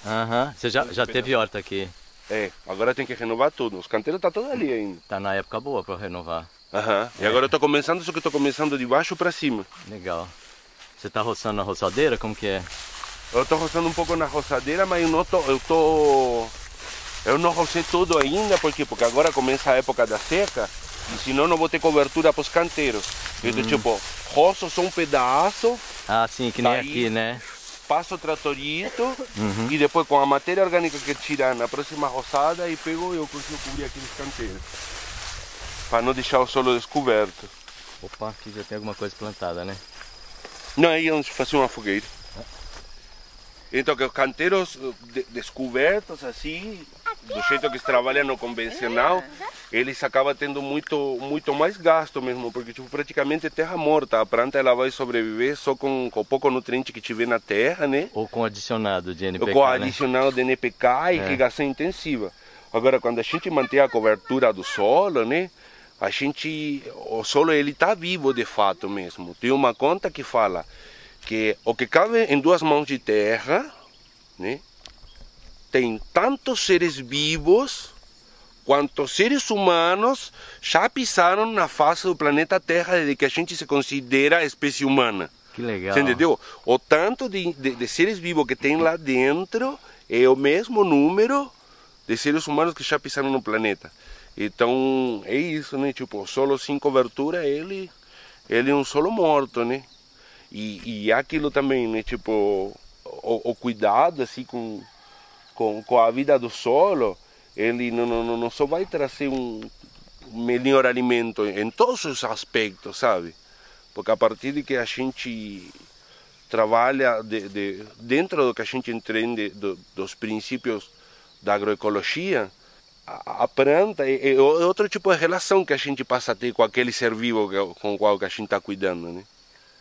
Aham, você já teve horta aqui? É, agora tem que renovar tudo. Os canteiros tá tudo ali ainda. Tá na época boa para renovar. Aham. E agora eu tô começando, só que eu tô começando de baixo pra cima. Legal. Você tá roçando na roçadeira? Como que é? Eu tô roçando um pouco na roçadeira, mas eu não rocei tudo ainda, porque agora começa a época da seca, e senão não vou ter cobertura pros canteiros. Então, tipo, roço só um pedaço. Ah, sim, que nem Daí- aqui, né? Passo o tratorito e depois com a matéria orgânica que tirar na próxima roçada e pego e eu consigo cobrir aqueles canteiros. Para não deixar o solo descoberto. Opa, aqui já tem alguma coisa plantada, né? Não, aí vamos fazer uma fogueira. Então, que os canteiros descobertos assim, do jeito que se trabalha no convencional, eles acabam tendo muito mais gasto mesmo, porque tipo, praticamente é terra morta. A planta ela vai sobreviver só com o pouco nutriente que tiver na terra, né? Ou com adicionado de NPK, Com né? adicional de NPK e irrigação intensiva. Agora, quando a gente mantém a cobertura do solo, né? O solo ele está vivo de fato mesmo. Tem uma conta que fala que o que cabe em 2 mãos de terra, né? Tem tantos seres vivos quanto seres humanos já pisaram na face do planeta Terra desde que a gente se considera espécie humana. Que legal. Você entendeu? O tanto de seres vivos que tem lá dentro é o mesmo número de seres humanos que já pisaram no planeta. Então é isso, né? Tipo, o solo sem cobertura, ele é um solo morto, né? E aquilo também, né? Tipo, o cuidado assim com a vida do solo, ele não só vai trazer um melhor alimento em todos os aspectos, sabe? Porque a partir de que a gente trabalha dentro do que a gente entende dos princípios da agroecologia, a planta é outro tipo de relação que a gente passa a ter com aquele ser vivo com o qual que a gente está cuidando, né?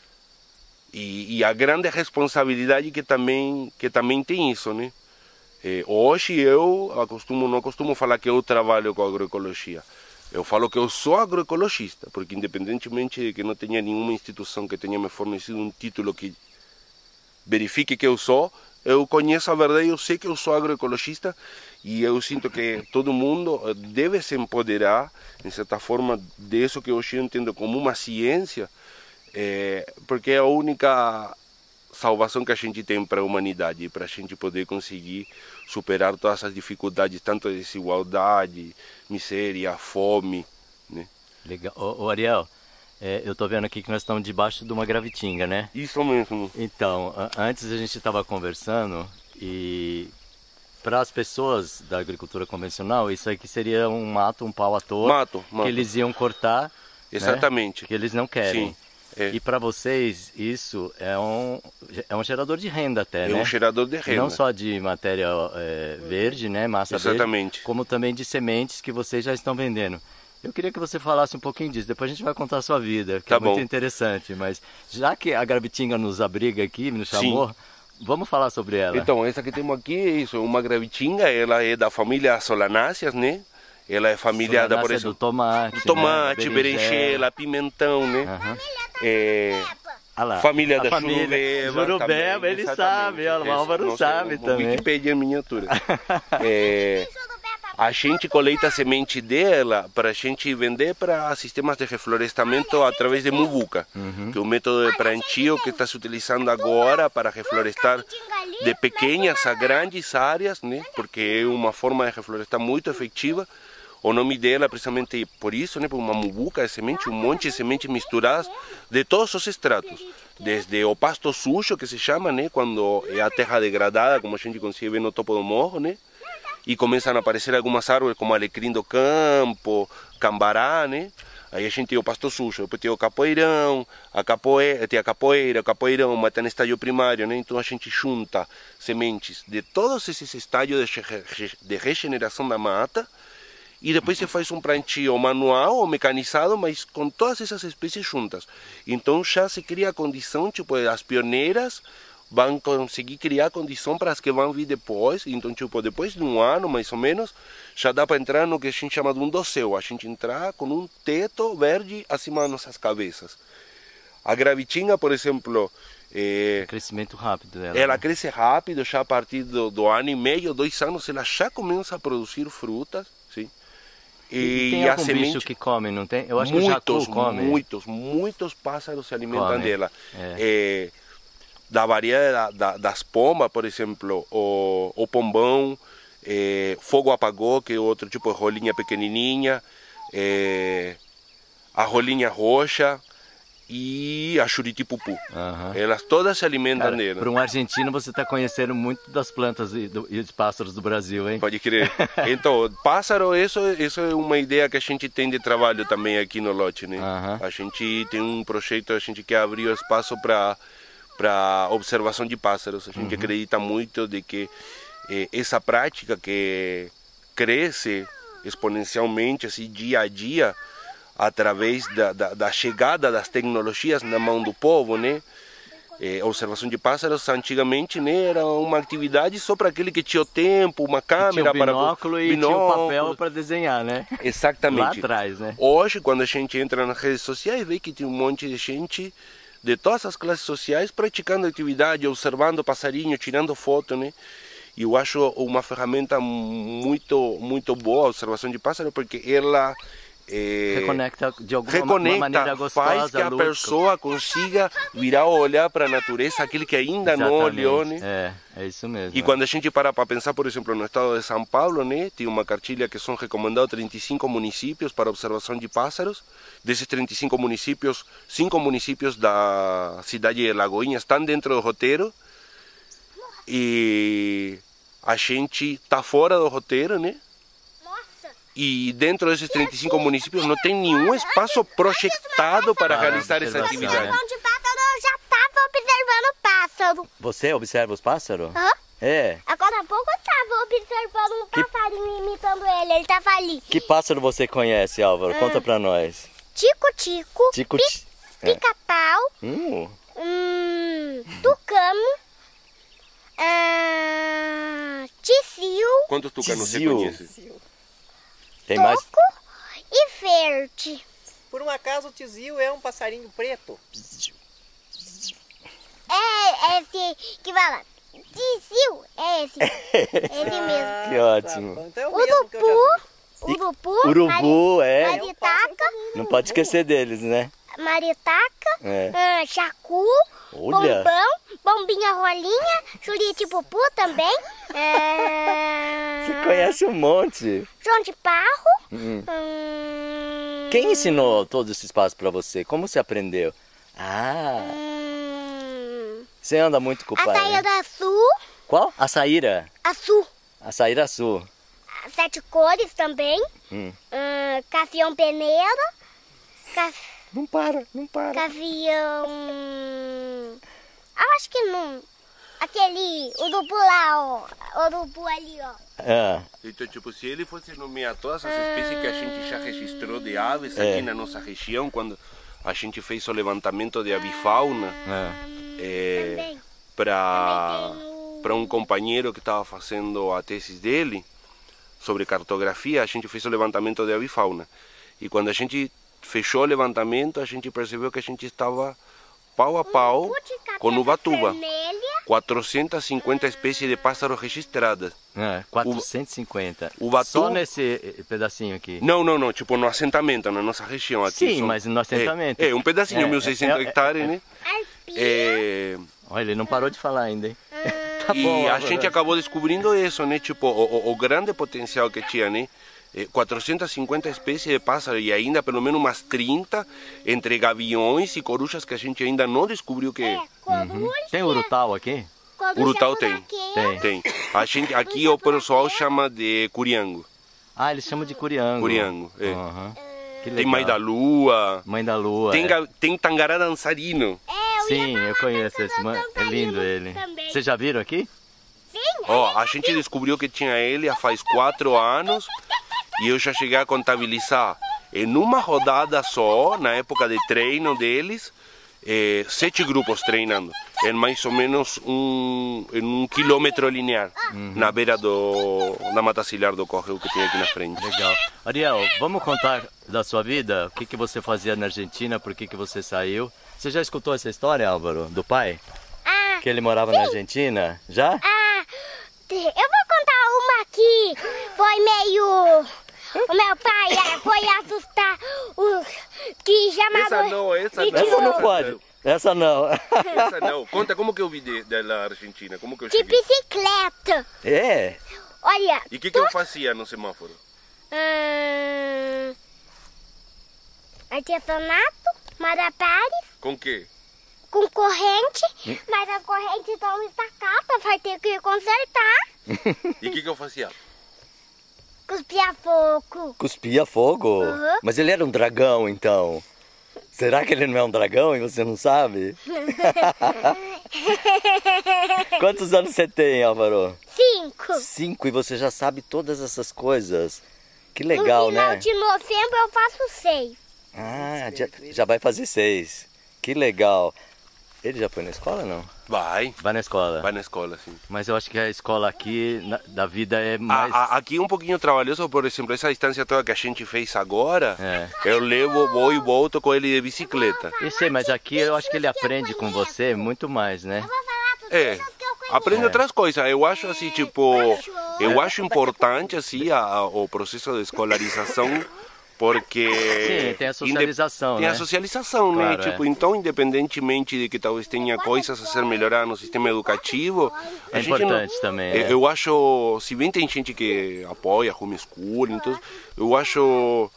E a grande responsabilidade que também tem isso, né? Hoje eu não costumo falar que eu trabalho com agroecologia. Eu falo que eu sou agroecologista, porque independentemente de que não tenha nenhuma instituição que tenha me fornecido um título que verifique que eu sou, eu conheço a verdade, eu sei que eu sou agroecologista e eu sinto que todo mundo deve se empoderar, em certa forma, disso que hoje eu entendo como uma ciência, porque é a única salvação que a gente tem para a humanidade, para a gente poder conseguir superar todas as dificuldades, tanto a desigualdade, miséria, fome, né? Legal. Ô Ariel, eu tô vendo aqui que nós estamos debaixo de uma gravitinga, né? Isso mesmo. Então, antes a gente estava conversando e para as pessoas da agricultura convencional, isso aqui seria um mato, um pau à toa, Mato. que eles iam cortar, Exatamente. né? Que eles não querem. Sim. É. E para vocês, isso é um gerador de renda até, né? É um gerador de renda. Não só de matéria verde, né? Massa Exatamente. verde, como também de sementes que vocês já estão vendendo. Eu queria que você falasse um pouquinho disso, depois a gente vai contar a sua vida, que Tá é muito bom. interessante. Mas já que a Gravitinga nos abriga aqui, nos chamou, vamos falar sobre ela. Então, essa que temos aqui é isso, uma gravitinga, ela é da família Solanáceas, né? Ela é família Solanácea por exemplo, do tomate, tomate, né? berinjela, pimentão, né? Ah lá, Família a da família Jurubeba. Jurubeba, ele sabe, ó, o Álvaro sabe também. Wikipedia em miniatura. A gente coleta a semente dela para a gente vender para sistemas de reflorestamento através de muvuca, que é um método de plantio que está se utilizando agora para reflorestar de pequenas a grandes áreas, né? Porque é uma forma de reflorestar muito efetiva. O nome dela é precisamente por isso, né? Por uma muvuca de semente, um monte de sementes misturadas de todos os estratos. Desde o pasto sujo, que se chama, né? Quando é a terra degradada, como a gente consegue ver no topo do morro, né? E começam a aparecer algumas árvores como alecrim do campo, cambará, né? Aí a gente tem o pasto sujo, depois tem o capoeirão, tem a capoeira, o capoeirão, mas está no estágio primário, né? Então a gente junta sementes de todos esses estágios de regeneração da mata e depois se faz um plantio manual ou mecanizado, mas com todas essas espécies juntas. Então já se cria a condição, tipo, as pioneiras vão conseguir criar condição para as que vão vir depois. Então, tipo, depois de um ano, mais ou menos, já dá para entrar no que a gente chama de um dossel. A gente entrar com um teto verde acima das nossas cabeças. A gravitinga, por exemplo, Crescimento rápido dela. Ela né? cresce rápido, já a partir do ano e meio, 2 anos, ela já começa a produzir frutas, sim. E tem algum bicho que come, não tem? Eu acho que o jacu come. Muitos pássaros se alimentam Come. dela. Da variedade das pombas, por exemplo, o pombão, fogo apagou, que é outro tipo de rolinha pequenininha, a rolinha roxa e a churitipupu. Elas todas se alimentam dela. Para um argentino você está conhecendo muito das plantas e dos pássaros do Brasil, hein? Pode crer. Então, pássaro, isso é uma ideia que a gente tem de trabalho também aqui no lote, né? A gente tem um projeto, a gente quer abrir o espaço para observação de pássaros. A gente acredita muito de que essa prática que cresce exponencialmente, assim, dia a dia, através da chegada das tecnologias na mão do povo, né? Observação de pássaros antigamente, né, era uma atividade só para aquele que tinha o tempo, uma câmera, tinha binóculo e tinha o papel para desenhar, né? Exatamente. Lá atrás, né? Hoje, quando a gente entra nas redes sociais, vê que tem um monte de gente de todas as classes sociais praticando atividade, observando passarinho, tirando foto, né? E eu acho uma ferramenta muito boa a observação de pássaro, porque ela reconecta de alguma maneira gostosa, faz que a pessoa consiga virar o olhar para a natureza, aquele que ainda não olhou, né? É isso mesmo. E quando a gente para pensar, por exemplo, no estado de São Paulo, né, tem uma cartilha que são recomendados 35 municípios para observação de pássaros. Desses 35 municípios, 5 municípios da cidade de Lagoinha estão dentro do roteiro. E a gente está fora do roteiro, né? E dentro desses 35 municípios não tem nenhum espaço projetado para realizar essa atividade. Eu já estava observando o pássaro. Você observa os pássaros? É. Agora há pouco eu estava observando um passarinho imitando ele. Ele estava ali. Que pássaro você conhece, Álvaro? Conta pra nós. Tico-tico. Pica-pau. Tucano. Tiziu. Quantos tucanos você conhece? Tem mais? E verde. Por um acaso o tizil é um passarinho preto? É esse que fala. Tiziu, é esse. Esse mesmo. Que ótimo. Tá, então é o mesmo que eu já vi. Urubu, maritaca. Não pode esquecer deles, né? Maritaca, jacu, Olha. bombão, bombinha rolinha, churitipupu também. Você conhece um monte. João de Parro. Quem ensinou todos esses passos pra você? Como você aprendeu? Você anda muito com o pai, Açaíra né? Sul. Qual? Açaíra. Açu. Açaíra Sul. 7 cores também. Cavião peneira. Não para. Cavião... Eu acho que não. Aquele urubu lá, ó. Urubu ali, ó. Então, tipo, se ele fosse nomear todas as espécies que a gente já registrou de aves aqui na nossa região, quando a gente fez o levantamento de avifauna, para um companheiro que estava fazendo a tese dele sobre cartografia, a gente fez o levantamento de avifauna. E quando a gente fechou o levantamento, a gente percebeu que a gente estava pau a pau com Ubatuba. 450 espécies de pássaros registradas. 450. Ubatuba... Só nesse pedacinho aqui? Não, tipo no assentamento, na nossa região aqui. Sim, mas no assentamento. Um pedacinho, 1.600 hectares, né? Olha, ele não parou de falar ainda, hein? Tá e bom, a gente acabou descobrindo isso, né? Tipo, o grande potencial que tinha, né? 450 espécies de pássaros e ainda pelo menos umas 30 entre gaviões e corujas que a gente ainda não descobriu que é. Tem urutau aqui? Urutau tem. A gente, aqui o pessoal chama de curiango. Eles chamam de curiango. Curiango, Que tem Mãe da Lua. Mãe da Lua. Tem tangará dançarino. Sim, eu conheço esse. É lindo ele. Vocês já viram aqui? Sim. A gente descobriu que tinha ele há faz 4 anos. E eu já cheguei a contabilizar em uma rodada só, na época de treino deles, 7 grupos treinando, em mais ou menos em 1 quilômetro linear, na beira da mata ciliar do córrego que tem aqui na frente. Legal. Ariel, vamos contar da sua vida? O que você fazia na Argentina? Por que você saiu? Você já escutou essa história, Álvaro, do pai? Que ele morava na Argentina? Já? Eu vou contar uma que foi meio... O meu pai foi assustar os que chamaram... Essa não pode. Essa não. Essa não. Conta como que eu vi da Argentina, como que eu De cheguei. bicicleta. É? Olha... E o que eu fazia no semáforo? Artesanato, malabares, Com que? com corrente, mas a corrente está estacada, vai ter que consertar. E o que eu fazia? Cuspia fogo. Cuspia fogo? Uhum. Mas ele era um dragão, então. Será que ele não é um dragão e você não sabe? Quantos anos você tem, Álvaro? 5. 5, e você já sabe todas essas coisas. Que legal, No final né? de novembro eu faço 6. Ah, já vai fazer 6. Que legal. Ele já foi na escola, não? Vai. Vai na escola. Vai na escola, sim. Mas eu acho que a escola aqui da vida é mais... Aqui é um pouquinho trabalhoso, por exemplo, essa distância toda que a gente fez agora, É. eu levo, vou e volto com ele de bicicleta. Eu sei, mas aqui eu acho que ele aprende com você muito mais, né? Vou falar tudo É, que eu conheço. aprende outras coisas. Eu acho assim, tipo, eu acho importante assim o processo de escolarização, porque Sim, tem a socialização, tem né? a socialização, Claro, né? Tipo, então, independentemente de que talvez tenha coisas a ser melhoradas no sistema educativo, É a gente importante também, né? Eu acho, se bem tem gente que apoia homeschooling, então, eu acho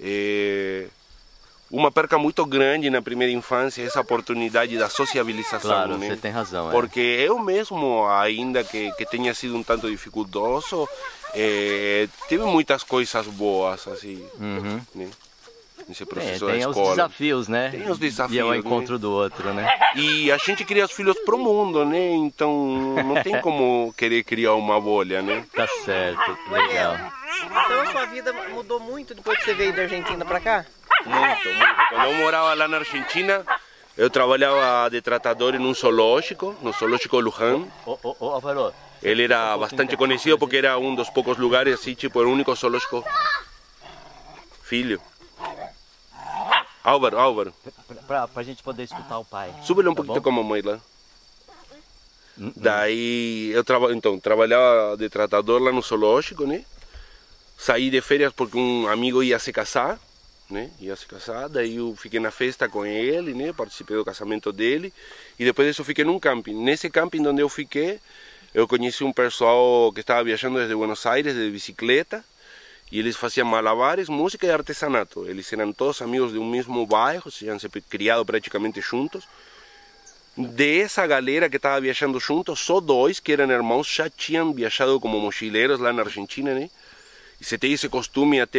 uma perca muito grande na primeira infância essa oportunidade da sociabilização, Claro, né? você tem razão. Porque eu mesmo, ainda que tenha sido um tanto dificultoso, tive muitas coisas boas, assim, né? Nesse processo da Tem os escola. desafios, né? Tem os desafios, E é o né? encontro do outro, né? E a gente cria os filhos pro mundo, né? Então não tem como querer criar uma bolha, né? Tá certo, legal. Então a sua vida mudou muito depois que você veio da Argentina pra cá? Muito, muito. Quando eu morava lá na Argentina, eu trabalhava de tratador em um zoológico, no zoológico Luján. Ô, Álvaro. Ele era bastante conhecido porque era um dos poucos lugares, assim, tipo, era o único zoológico. Filho. Álvaro, Pra gente poder escutar o pai. sube-lhe um Tá pouquinho bom? com a mamãe lá. Daí eu trabalhava de tratador lá no zoológico, né? Saí de férias porque um amigo ia se casar, né? Ia se casar, daí eu fiquei na festa com ele, né? Participei do casamento dele e depois disso fiquei num camping. Nesse camping onde eu fiquei, eu conheci um pessoal que estava viajando desde Buenos Aires de bicicleta e eles faziam malabares, música e artesanato. Eles eram todos amigos de um mesmo bairro, se tinham se criado praticamente juntos. Dessa galera que estava viajando juntos, só 2 que eram irmãos já tinham viajado como mochileiros lá na Argentina, né? E você tem esse costume até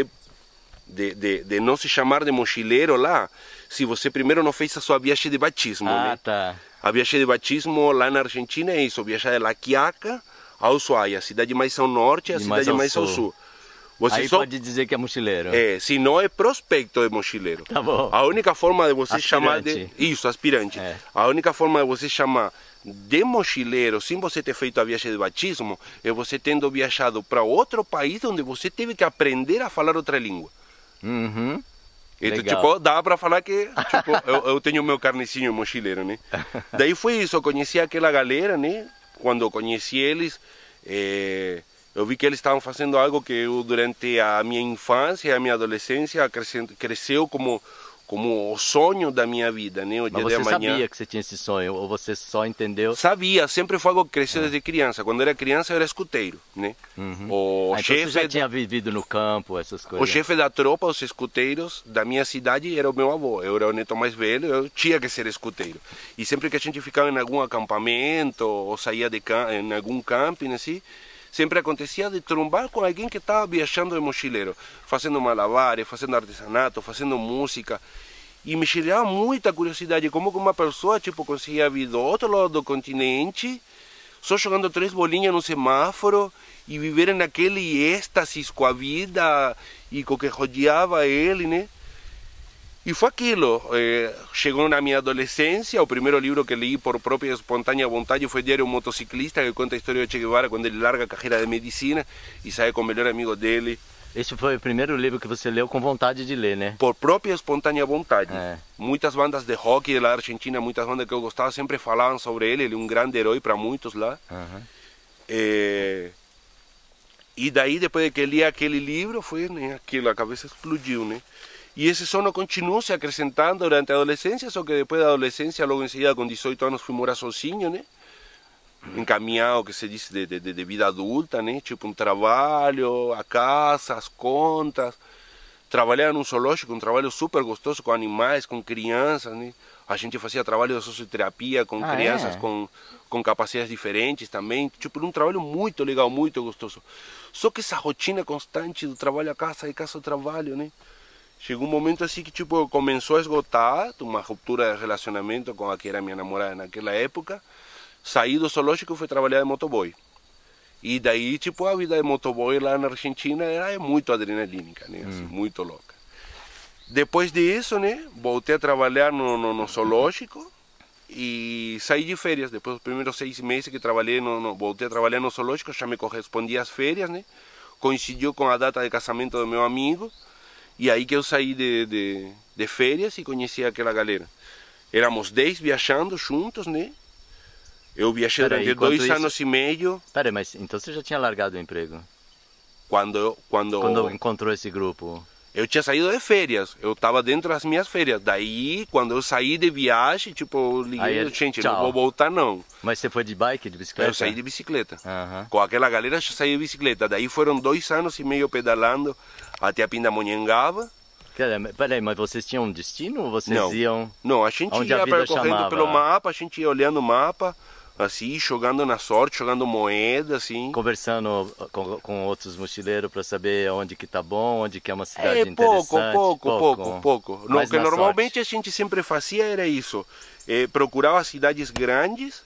de não se chamar de mochileiro lá, se você primeiro não fez a sua viagem de batismo, né? Tá. A viagem de batismo lá na Argentina é isso, viajar de La Quiaca ao Ushuaia, a cidade mais ao norte e a cidade mais ao sul. Você Aí só pode dizer que é mochileiro. se não é prospecto de mochileiro. Tá bom. A única forma de você Aspirante. chamar de... Isso, aspirante. É. A única forma de você chamar de mochileiro, sem você ter feito a viagem de batismo, é você tendo viajado para outro país onde você teve que aprender a falar outra língua. Uhum. Então, Legal. tipo, dá para falar que tipo, eu tenho meu carnecinho mochileiro, né? Daí foi isso, eu conheci aquela galera, né? Quando eu conheci eles, eu vi que eles estavam fazendo algo que eu, durante a minha infância e a minha adolescência, cresceu como o sonho da minha vida, né? O Mas dia você de amanhã. sabia que você tinha esse sonho? Ou você só entendeu? Sabia, sempre foi algo que cresceu desde criança. Quando eu era criança, eu era escuteiro, né? O Então chefe você já tinha vivido no campo, essas O coisas? chefe da tropa, os escuteiros da minha cidade era o meu avô. Eu era o neto mais velho, eu tinha que ser escuteiro. E sempre que a gente ficava em algum acampamento ou saía em algum camping assim, sempre acontecia de trombar com alguém que estava viajando de mochileiro, fazendo malabares, fazendo artesanato, fazendo música. E me gerava muita curiosidade como que uma pessoa tipo conseguia vir do outro lado do continente, só jogando 3 bolinhas no semáforo e viver naquele êxtase com a vida e com o que rodeava ele, né? E foi aquilo. Chegou na minha adolescência, o primeiro livro que li por própria espontânea vontade foi Diário Motociclista, que conta a história de Che Guevara quando ele larga a carreira de medicina e sai com o melhor amigo dele. Esse foi o primeiro livro que você leu com vontade de ler, né? Por própria espontânea vontade. Muitas bandas de rock da Argentina, muitas bandas que eu gostava, sempre falavam sobre ele. Ele é um grande herói para muitos lá. E daí, depois de que li aquele livro, foi, né, aquilo, a cabeça explodiu, né? E esse sono continuou se acrescentando durante a adolescência, só que depois da adolescência, logo em seguida, com 18 anos, fui morar sozinho, né? Encaminhado, que se diz, de vida adulta, né? Tipo um trabalho, a casa, as contas. Trabalhar num zoológico, um trabalho super gostoso com animais, com crianças, né? A gente fazia trabalho de socioterapia com crianças com capacidades diferentes também. Tipo, um trabalho muito legal, muito gostoso. Só que essa rotina constante do trabalho à casa e casa ao trabalho, né? Chegou um momento assim que tipo começou a esgotar, uma ruptura de relacionamento com a que era minha namorada naquela época. Saí do zoológico e fui trabalhar de motoboy. E daí, tipo, a vida de motoboy lá na Argentina era muito adrenalínica, né? Assim, muito louca. Depois disso, né, voltei a trabalhar no zoológico e saí de férias. Depois dos primeiros 6 meses que trabalhei, voltei a trabalhar no zoológico, já me correspondia às férias, né? Coincidiu com a data de casamento do meu amigo. E aí que eu saí de férias e conheci aquela galera. Éramos 10 viajando juntos, né? Eu viajei durante 2 anos e meio. Peraí, mas então você já tinha largado o emprego? Quando encontrou esse grupo? Eu tinha saído de férias, eu estava dentro das minhas férias. Daí, quando eu saí de viagem, tipo, eu liguei, gente, não vou voltar não. Mas você foi de bike, de bicicleta? Eu saí de bicicleta. Com aquela galera, eu saí de bicicleta. Daí foram 2 anos e meio pedalando até a Pindamonhangaba. Peraí, mas vocês tinham um destino ou vocês iam... Não, a gente ia percorrendo pelo mapa, a gente ia olhando o mapa, assim, jogando na sorte, jogando moeda, assim. Conversando com outros mochileiros para saber onde que tá bom, onde que é uma cidade interessante. Pouco. Não, o que normalmente a gente sempre fazia era isso. Procurava cidades grandes,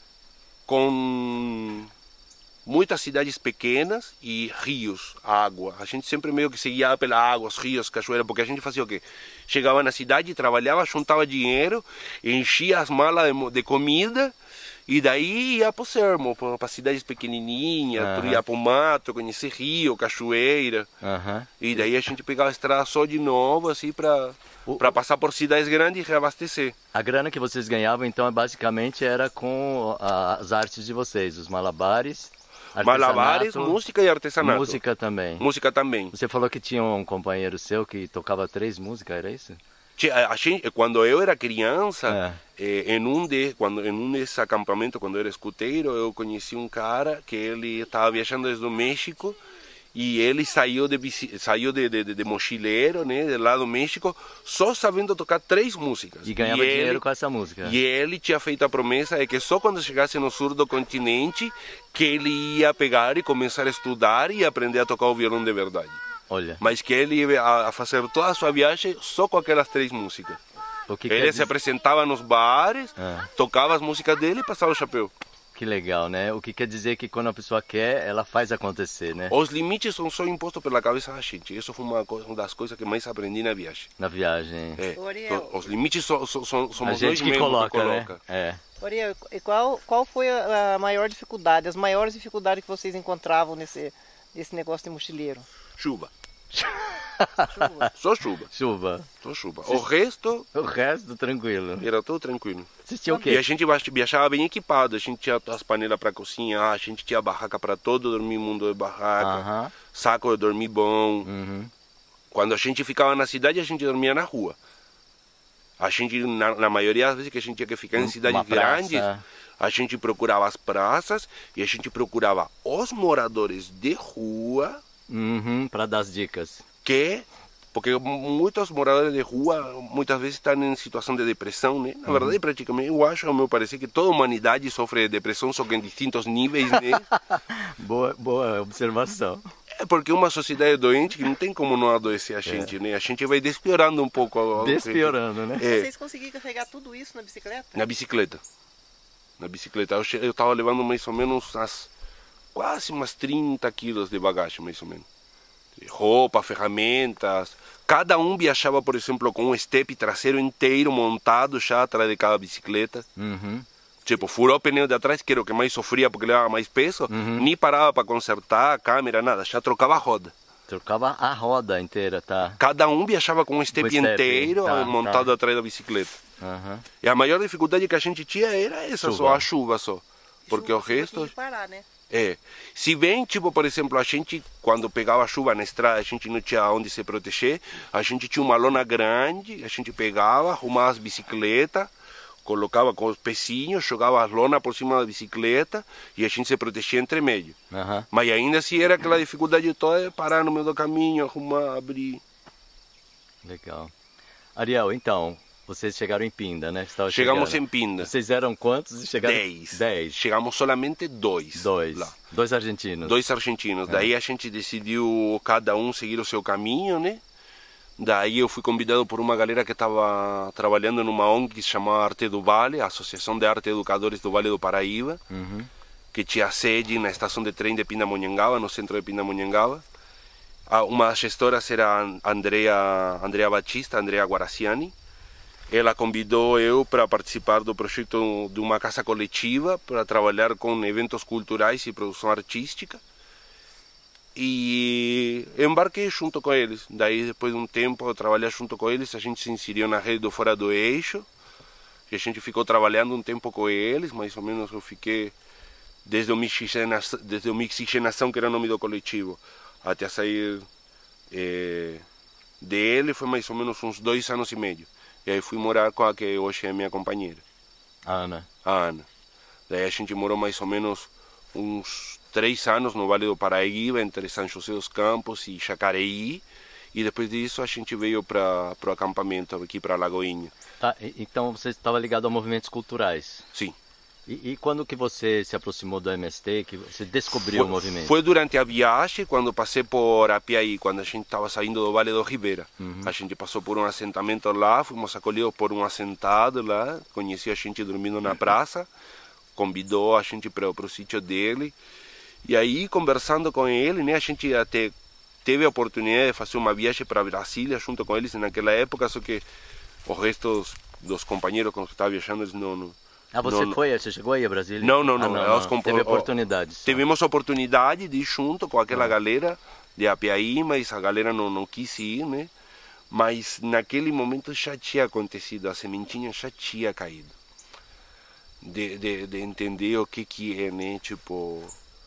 com muitas cidades pequenas e rios, água. A gente sempre meio que se guiava pela água, os rios, cachoeiras, porque a gente fazia o quê? Chegava na cidade, trabalhava, juntava dinheiro, enchia as malas de comida, e daí ia para o sermo, para cidades pequenininhas, ia para o mato, conhecer rio, cachoeira. E daí a gente pegava a estrada só de novo, assim, para passar por cidades grandes e reabastecer. A grana que vocês ganhavam, então, basicamente era com as artes de vocês, os malabares. Malabares, música e artesanato. Música também. Música também. Você falou que tinha um companheiro seu que tocava 3 músicas, era isso? Quando eu era criança, em um desses acampamentos, quando eu era escuteiro, eu conheci um cara que ele estava viajando desde o México e ele saiu de mochileiro, né, de lá do México, só sabendo tocar 3 músicas. E ganhava dinheiro com essa música. E ele tinha feito a promessa de que só quando chegasse no sul do continente que ele ia pegar e começar a estudar e aprender a tocar o violão de verdade. Olha. Mas que ele ia a fazer toda a sua viagem só com aquelas 3 músicas. Ele se apresentava nos bares, tocava as músicas dele e passava o chapéu. Que legal, né? O que quer dizer que quando a pessoa quer, ela faz acontecer, né? Os limites são só impostos pela cabeça da gente. Isso foi uma das coisas que mais aprendi na viagem. Na viagem. Os limites somos a gente que coloca, né? Oriel, e qual foi a maior dificuldade, as maiores dificuldades que vocês encontravam nesse negócio de mochileiro? Chuva. Só chuva. Só chuva. O resto tranquilo. Era tudo tranquilo. Vocês tinham o quê? E a gente viajava bem equipado. A gente tinha as panelas para cozinhar, a gente tinha barraca para todo dormir, mundo de barraca, saco de dormir bom. Quando a gente ficava na cidade, a gente dormia na rua. A gente, na maioria das vezes que a gente tinha que ficar em cidades grandes, a gente procurava as praças e a gente procurava os moradores de rua. Para dar as dicas. Porque muitos moradores de rua muitas vezes estão em situação de depressão, né? Na verdade, praticamente, eu acho, ao meu parecer, que toda a humanidade sofre de depressão, só que em distintos níveis, né? boa observação. Porque uma sociedade doente que não tem como não adoecer a gente, né? A gente vai despiorando um pouco. Despiorando, né? Vocês conseguiram carregar tudo isso na bicicleta? Na bicicleta. Eu estava levando mais ou menos quase umas 30 quilos de bagagem, mais ou menos. Roupa, ferramentas, Cada um viajava, por exemplo, com um estepe traseiro inteiro montado já atrás de cada bicicleta. Tipo, furou o pneu de atrás, que era o que mais sofria porque levava mais peso, nem parava para consertar a câmera, nada, já trocava a roda. Trocava a roda inteira, tá? Cada um viajava com um estepe inteiro montado atrás da bicicleta. E a maior dificuldade que a gente tinha era essa, só a chuva só. Porque o resto... parar, né? Se bem, tipo, por exemplo, a gente, quando pegava chuva na estrada, a gente não tinha onde se proteger, a gente tinha uma lona grande, a gente pegava, arrumava as bicicletas, colocava com os pezinhos, jogava as lonas por cima da bicicleta e a gente se protegia entre meio. Mas ainda assim era aquela dificuldade toda de parar no meio do caminho, arrumar, abrir. Legal. Ariel, então, vocês chegaram em Pinda, né? Chegamos em Pinda. Vocês eram quantos e chegaram? 10. Chegamos solamente 2. Dois. Dois argentinos. 2 argentinos. Daí a gente decidiu cada um seguir o seu caminho, né? Daí eu fui convidado por uma galera que estava trabalhando numa ONG que se chamava Arte do Vale, a Associação de Arte Educadores do Vale do Paraíba, que tinha sede na estação de trem de Pindamonhangaba, no centro de Pindamonhangaba. Uma das gestoras era a Andrea Batista, Andrea Guaraciani. Ela convidou eu para participar do projeto de uma casa coletiva para trabalhar com eventos culturais e produção artística. E embarquei junto com eles. Daí, depois de um tempo, trabalhar junto com eles, a gente se inseriu na rede do Fora do Eixo. E a gente ficou trabalhando um tempo com eles, mais ou menos eu fiquei desde o Mixigenação, que era o nome do coletivo, até sair dele, foi mais ou menos uns 2 anos e meio. E aí fui morar com a que hoje é minha companheira. A Ana. A Ana. Daí a gente morou mais ou menos uns 3 anos no Vale do Paraíba, entre São José dos Campos e Jacareí. E depois disso a gente veio para o acampamento aqui para Lagoinha. Tá, então você estava ligado a movimentos culturais? Sim. E quando que você se aproximou do MST, que você descobriu o movimento? Foi durante a viagem, quando passei por Apiaí, quando a gente estava saindo do Vale do Ribeira. A gente passou por um assentamento lá, fomos acolhidos por um assentado lá, conheci a gente dormindo na praça, convidou a gente para o sítio dele. E aí, conversando com ele, né, a gente até teve a oportunidade de fazer uma viagem para Brasília junto com eles naquela época, só que o resto dos companheiros com os que estavam viajando, eles não... Você chegou aí a Brasília? Não. Teve oportunidades. Tivemos a oportunidade de ir junto com aquela galera de Apiaí, mas a galera não quis ir, né? Mas naquele momento já tinha acontecido, a sementinha já tinha caído. De entender o que é, né? Tipo,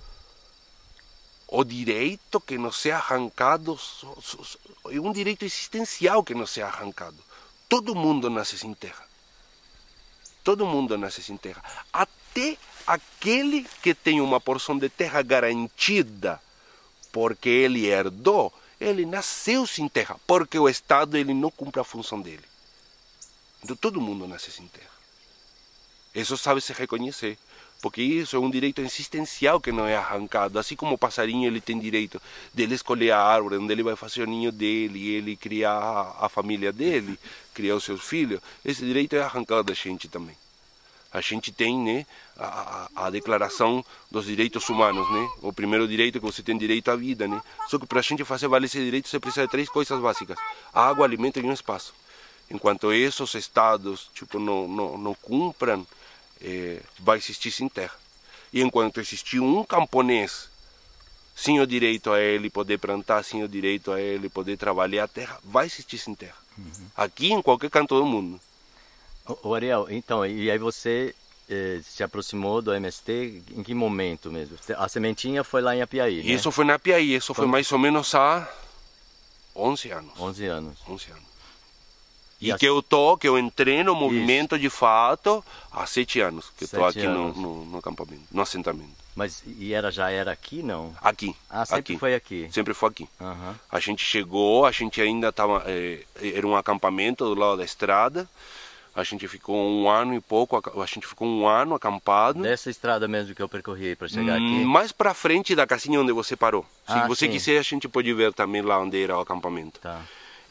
o direito que nos é arrancado, é um direito existencial que nos é arrancado. Todo mundo nasce sem terra. Todo mundo nasce sem terra. Até aquele que tem uma porção de terra garantida, porque ele herdou, ele nasceu sem terra, porque o Estado ele não cumpre a função dele. Então todo mundo nasce sem terra. Isso sabe se reconhecer, porque isso é um direito existencial que não é arrancado. Assim como o passarinho ele tem direito de ele escolher a árvore onde ele vai fazer o ninho dele, ele criar a família dele, criar os seus filhos, esse direito é arrancado da gente também. A gente tem, né, a Declaração dos Direitos Humanos, né? O primeiro direito é que você tem direito à vida, né? Só que para a gente fazer valer esse direito você precisa de 3 coisas básicas: água, alimento e um espaço. Enquanto esses estados tipo não cumpram, vai existir sem terra. E enquanto existir um camponês sem o direito a ele poder plantar, sem o direito a ele poder trabalhar a terra, vai existir sem terra. Aqui em qualquer canto do mundo. O Ariel, então, e aí você se aproximou do MST em que momento mesmo? A sementinha foi lá em Apiaí, né? Isso foi na Apiaí, isso foi mais ou menos há 11 anos. 11 anos. 11 anos. E que eu entrei no movimento de fato há 7 anos, que estou aqui no acampamento, no assentamento. Mas já era aqui, não? Aqui. Ah, sempre aqui. Foi aqui? Sempre foi aqui. A gente chegou, a gente ainda estava, era um acampamento do lado da estrada, a gente ficou 1 ano e pouco, a gente ficou 1 ano acampado. Nessa estrada mesmo que eu percorri para chegar aqui? Mais para frente da casinha onde você parou. Se você quiser, a gente pode ver também lá onde era o acampamento. Tá.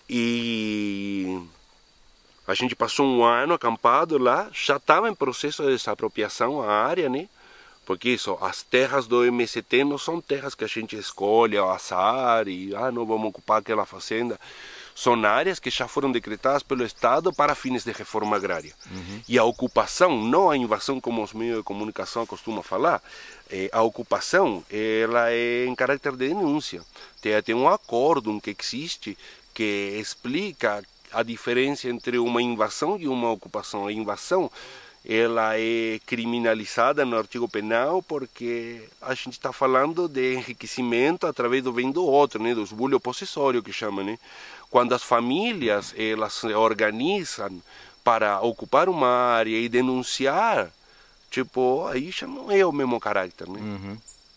E a gente passou 1 ano acampado lá, já estava em processo de desapropriação a área, né? Porque isso, as terras do MST não são terras que a gente escolhe ao azar e não vamos ocupar aquela fazenda. são áreas que já foram decretadas pelo Estado para fins de reforma agrária. E a ocupação, não a invasão como os meios de comunicação costumam falar, a ocupação ela é em caráter de denúncia. Tem um acórdão que existe que explica a diferença entre uma invasão e uma ocupação. A invasão ela é criminalizada no artigo penal porque a gente está falando de enriquecimento através do bem do outro, né, do esbulho possessório que chama, né? Quando as famílias elas se organizam para ocupar uma área e denunciar, tipo, aí já não é o mesmo caráter, né?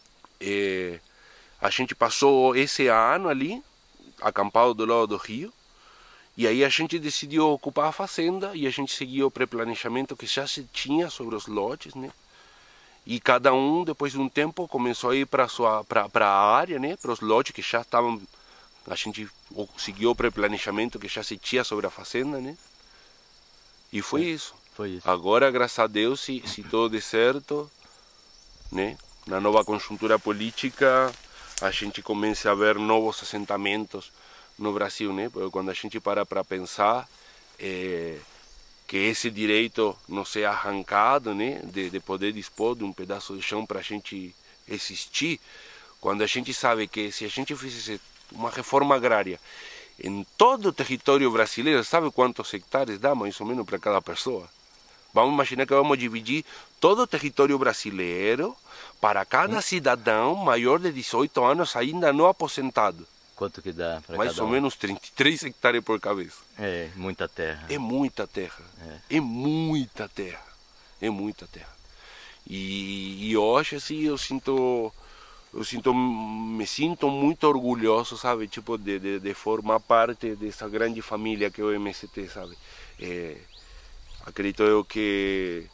A gente passou esse ano ali, acampado do lado do rio, e aí a gente decidiu ocupar a fazenda e a gente seguiu o pré-planejamento que já se tinha sobre os lotes, né? E cada um, depois de um tempo, começou a ir para a área, né? Para os lotes que já estavam... A gente seguiu o pré-planejamento que já se tinha sobre a fazenda, né? E foi isso. Foi isso. Agora, graças a Deus, se tudo der certo, né? Na nova conjuntura política, a gente começa a ver novos assentamentos no Brasil, né? Porque quando a gente para pensar que esse direito não seja arrancado, né? De poder dispor de um pedaço de chão para a gente existir, quando a gente sabe que se a gente fizesse uma reforma agrária em todo o território brasileiro, sabe quantos hectares dá mais ou menos para cada pessoa? Vamos imaginar que vamos dividir todo o território brasileiro para cada cidadão maior de 18 anos ainda não aposentado. Quanto que dá para cada um? Mais ou menos 33 hectares por cabeça. É, muita terra. É muita terra. É muita terra. É muita terra. E hoje, assim, me sinto muito orgulhoso, sabe? Tipo, de formar parte dessa grande família que é o MST, sabe? Acredito eu que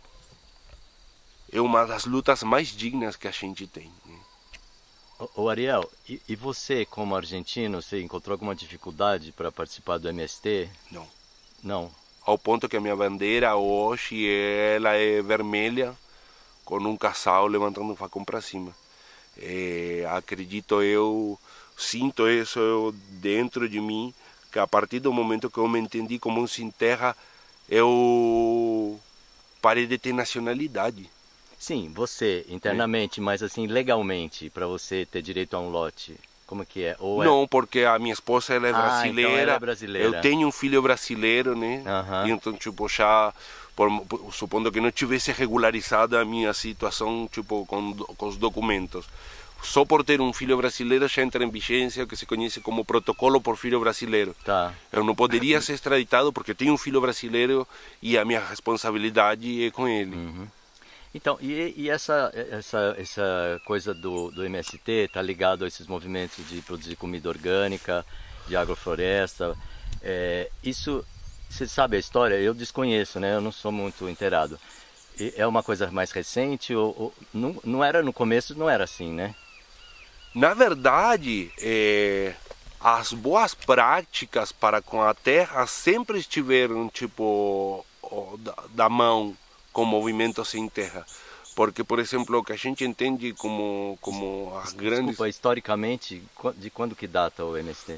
é uma das lutas mais dignas que a gente tem, né? Ô Ariel, e você como argentino, você encontrou alguma dificuldade para participar do MST? Não. Não? Ao ponto que a minha bandeira hoje ela é vermelha com um casal levantando o facão para cima. Acredito eu, sinto isso dentro de mim, que a partir do momento que eu me entendi como um sem terra, eu parei de ter nacionalidade. Sim, você internamente, mas assim legalmente, para você ter direito a um lote, como que é? Ou não, porque a minha esposa ela é brasileira, então ela é brasileira. Eu tenho um filho brasileiro, né? E então, tipo, já, supondo que não tivesse regularizado a minha situação, tipo, com os documentos. Só por ter um filho brasileiro já entra em vigência o que se conhece como protocolo por filho brasileiro. Tá. Eu não poderia ser extraditado porque tenho um filho brasileiro e a minha responsabilidade é com ele. Então, e essa coisa do MST está ligado a esses movimentos de produzir comida orgânica, de agrofloresta. Isso, você sabe a história? Eu desconheço, né? Eu não sou muito inteirado. É uma coisa mais recente? Ou não era no começo, não era assim, né? Na verdade, as boas práticas para com a terra sempre estiveram tipo da mão com movimentos sem terra, porque, por exemplo, o que a gente entende como as grandes... Desculpa, historicamente, de quando que data o MST?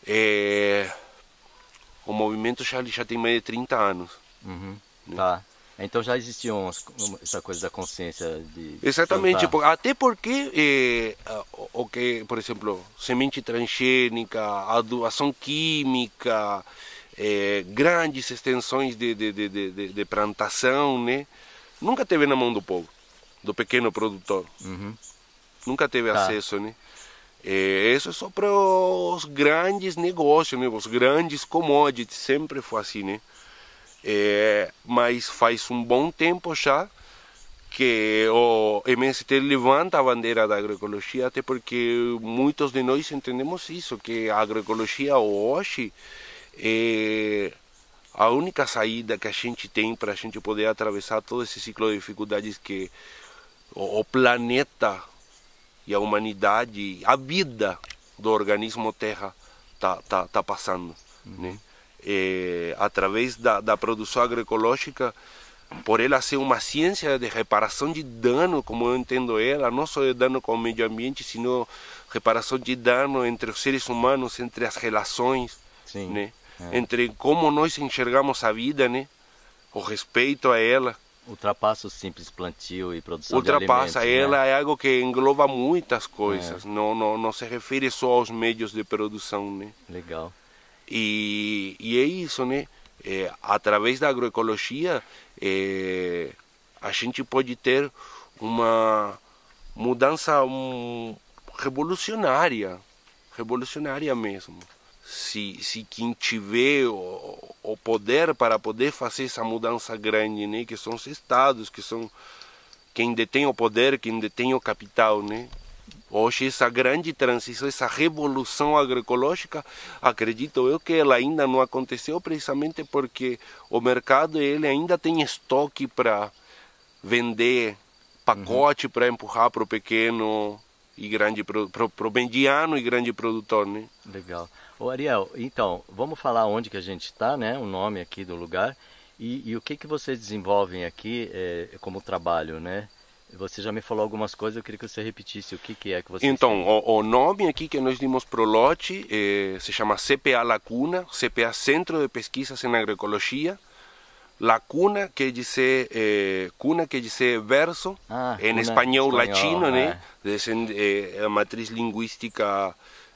O movimento já tem mais de 30 anos. Né? Tá. Então já existia essa coisa da consciência de... Exatamente, até porque o que, por exemplo, semente transgênica, adubação química, grandes extensões de plantação, né? Nunca teve na mão do povo, do pequeno produtor. Nunca teve acesso, né? Isso é só para os grandes negócios, né? Os grandes commodities, sempre foi assim, né? Mas faz um bom tempo já que o MST levanta a bandeira da agroecologia, até porque muitos de nós entendemos isso, que a agroecologia hoje é a única saída que a gente tem para a gente poder atravessar todo esse ciclo de dificuldades que o planeta e a humanidade, a vida do organismo Terra tá passando, né? Através da produção agroecológica, por ela ser uma ciência de reparação de dano, como eu entendo ela, não só de dano com o meio ambiente, sino reparação de dano entre os seres humanos, entre as relações. Sim. né? Entre como nós enxergamos a vida, né? O respeito a ela. Ultrapassa o simples plantio e produção Ultrapassa de alimentos, ela, né? é algo que engloba muitas coisas, não se refere só aos meios de produção, né? Legal. E é isso, né? Através da agroecologia, a gente pode ter uma mudança revolucionária mesmo. Se quem tiver o poder para poder fazer essa mudança grande, né? Que são os estados, que são quem detém o poder, quem detém o capital, né? Hoje essa grande transição, essa revolução agroecológica, acredito eu que ela ainda não aconteceu precisamente porque o mercado ele ainda tem estoque para vender, pacote para empurrar para o pequeno e grande, para o mediano e grande produtor, né? Legal. Ô Ariel, então, vamos falar onde que a gente está, né? O nome aqui do lugar e o que vocês desenvolvem aqui como trabalho, né? Você já me falou algumas coisas, eu queria que você repetisse o que é que vocês Então, o nome aqui que nós dimos para o lote se chama CPA Lacuna, CPA Centro de Pesquisas em Agroecologia. Lacuna quer dizer, cuna quer dizer verso, em espanhol latino, né? A matriz linguística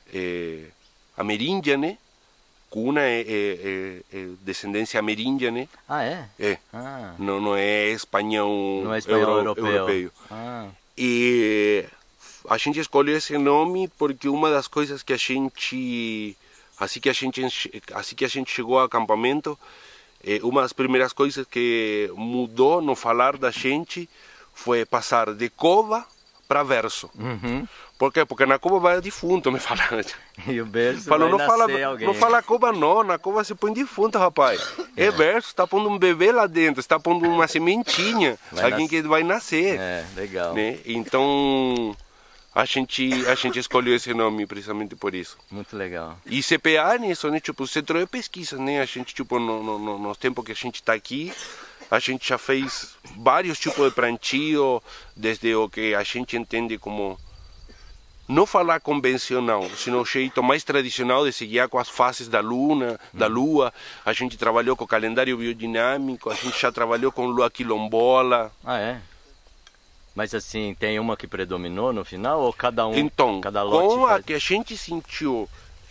ameríndia, né? Cuna é descendência ameríndia, né? Ah, é? É. Ah. Não é espanhol, não é espanhol europeu. Ah. E a gente escolheu esse nome porque uma das coisas que a gente, assim que a gente chegou ao acampamento, uma das primeiras coisas que mudou no falar da gente foi passar de cova para verso. Uhum. Por quê? Porque na cova vai defunto, me falaram. E o berço Falou, vai nascer alguém. Não fala cova não, na cova se põe defunto, rapaz. É verso, está pondo um bebê lá dentro, está pondo uma sementinha, alguém que vai nascer. É, legal. Né? Então, a gente escolheu esse nome precisamente por isso. Muito legal. E CPA nisso, né? Tipo, Centro de Pesquisa, né? A gente, tipo, no tempo que a gente está aqui, a gente já fez vários tipos de plantio, desde o que a gente entende como não falar convencional, sino o jeito mais tradicional de se guiar com as fases da lua. A gente trabalhou com o calendário biodinâmico, a gente já trabalhou com lua quilombola. Ah, é? Mas assim, tem uma que predominou no final ou cada um? Então, cada lote com a faz... que a gente sentiu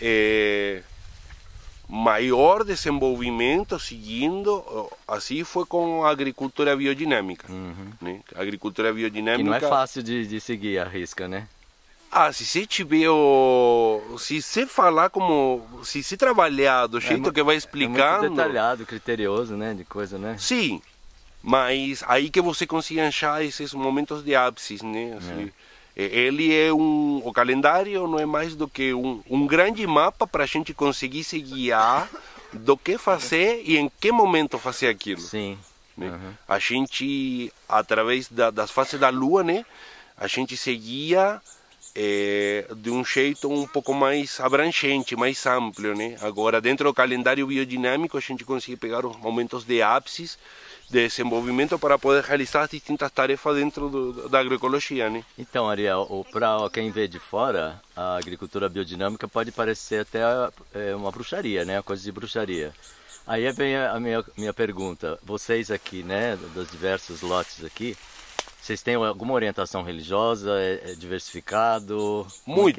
maior desenvolvimento seguindo, assim foi com a agricultura biodinâmica. Né? A agricultura biodinâmica... Que não é fácil de seguir a risca, né? Se você tiver se você falar como... Se você trabalhar do jeito que vai explicando... É muito detalhado, criterioso, né? De coisa, né? Sim, mas aí que você consiga achar esses momentos de ápice, né? Assim, ele é o calendário não é mais do que um grande mapa para a gente conseguir se guiar do que fazer e em que momento fazer aquilo. Sim. Né? A gente, através das fases da lua, né? A gente seguia... de um jeito um pouco mais abrangente, mais amplo, né? Agora, dentro do calendário biodinâmico, a gente consegue pegar os momentos de ápices de desenvolvimento para poder realizar as distintas tarefas dentro da agroecologia, né? Então, Ariel, para quem vê de fora, a agricultura biodinâmica pode parecer até uma bruxaria, né? Uma coisa de bruxaria. Aí vem a minha pergunta. Vocês aqui, né, dos diversos lotes aqui, vocês têm alguma orientação religiosa? É diversificado? Muito.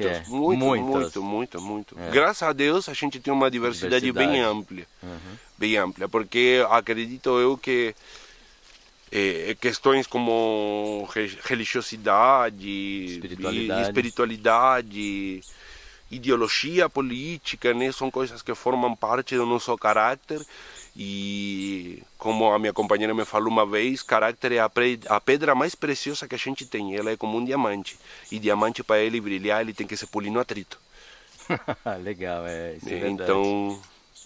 É. Graças a Deus a gente tem uma diversidade. Bem ampla. Bem ampla, porque acredito eu que questões como religiosidade, espiritualidade, ideologia política, né, são coisas que formam parte do nosso caráter. E como a minha companheira me falou uma vez, caráter é a pedra mais preciosa que a gente tem. Ela é como um diamante. E diamante, para ele brilhar, ele tem que ser polido no atrito. Legal, isso é verdade. Então,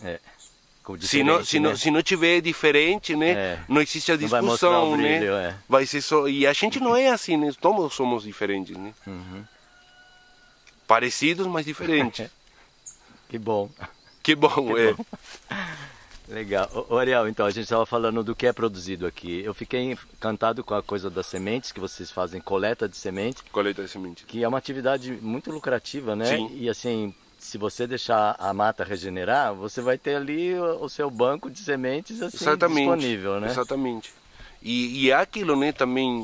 se não tiver diferente, né, não existe a discussão, brilho, né? Vai ser só. E a gente não é assim, né? Todos somos diferentes, né? Parecidos, mas diferentes. Que bom. Que bom, que bom. Legal. Ariel, então, a gente estava falando do que é produzido aqui. Eu fiquei encantado com a coisa das sementes, que vocês fazem coleta de semente. Coleta de semente. Que é uma atividade muito lucrativa, né? Sim. E assim, se você deixar a mata regenerar, você vai ter ali o seu banco de sementes assim, disponível, né? Exatamente. E aquilo, né, também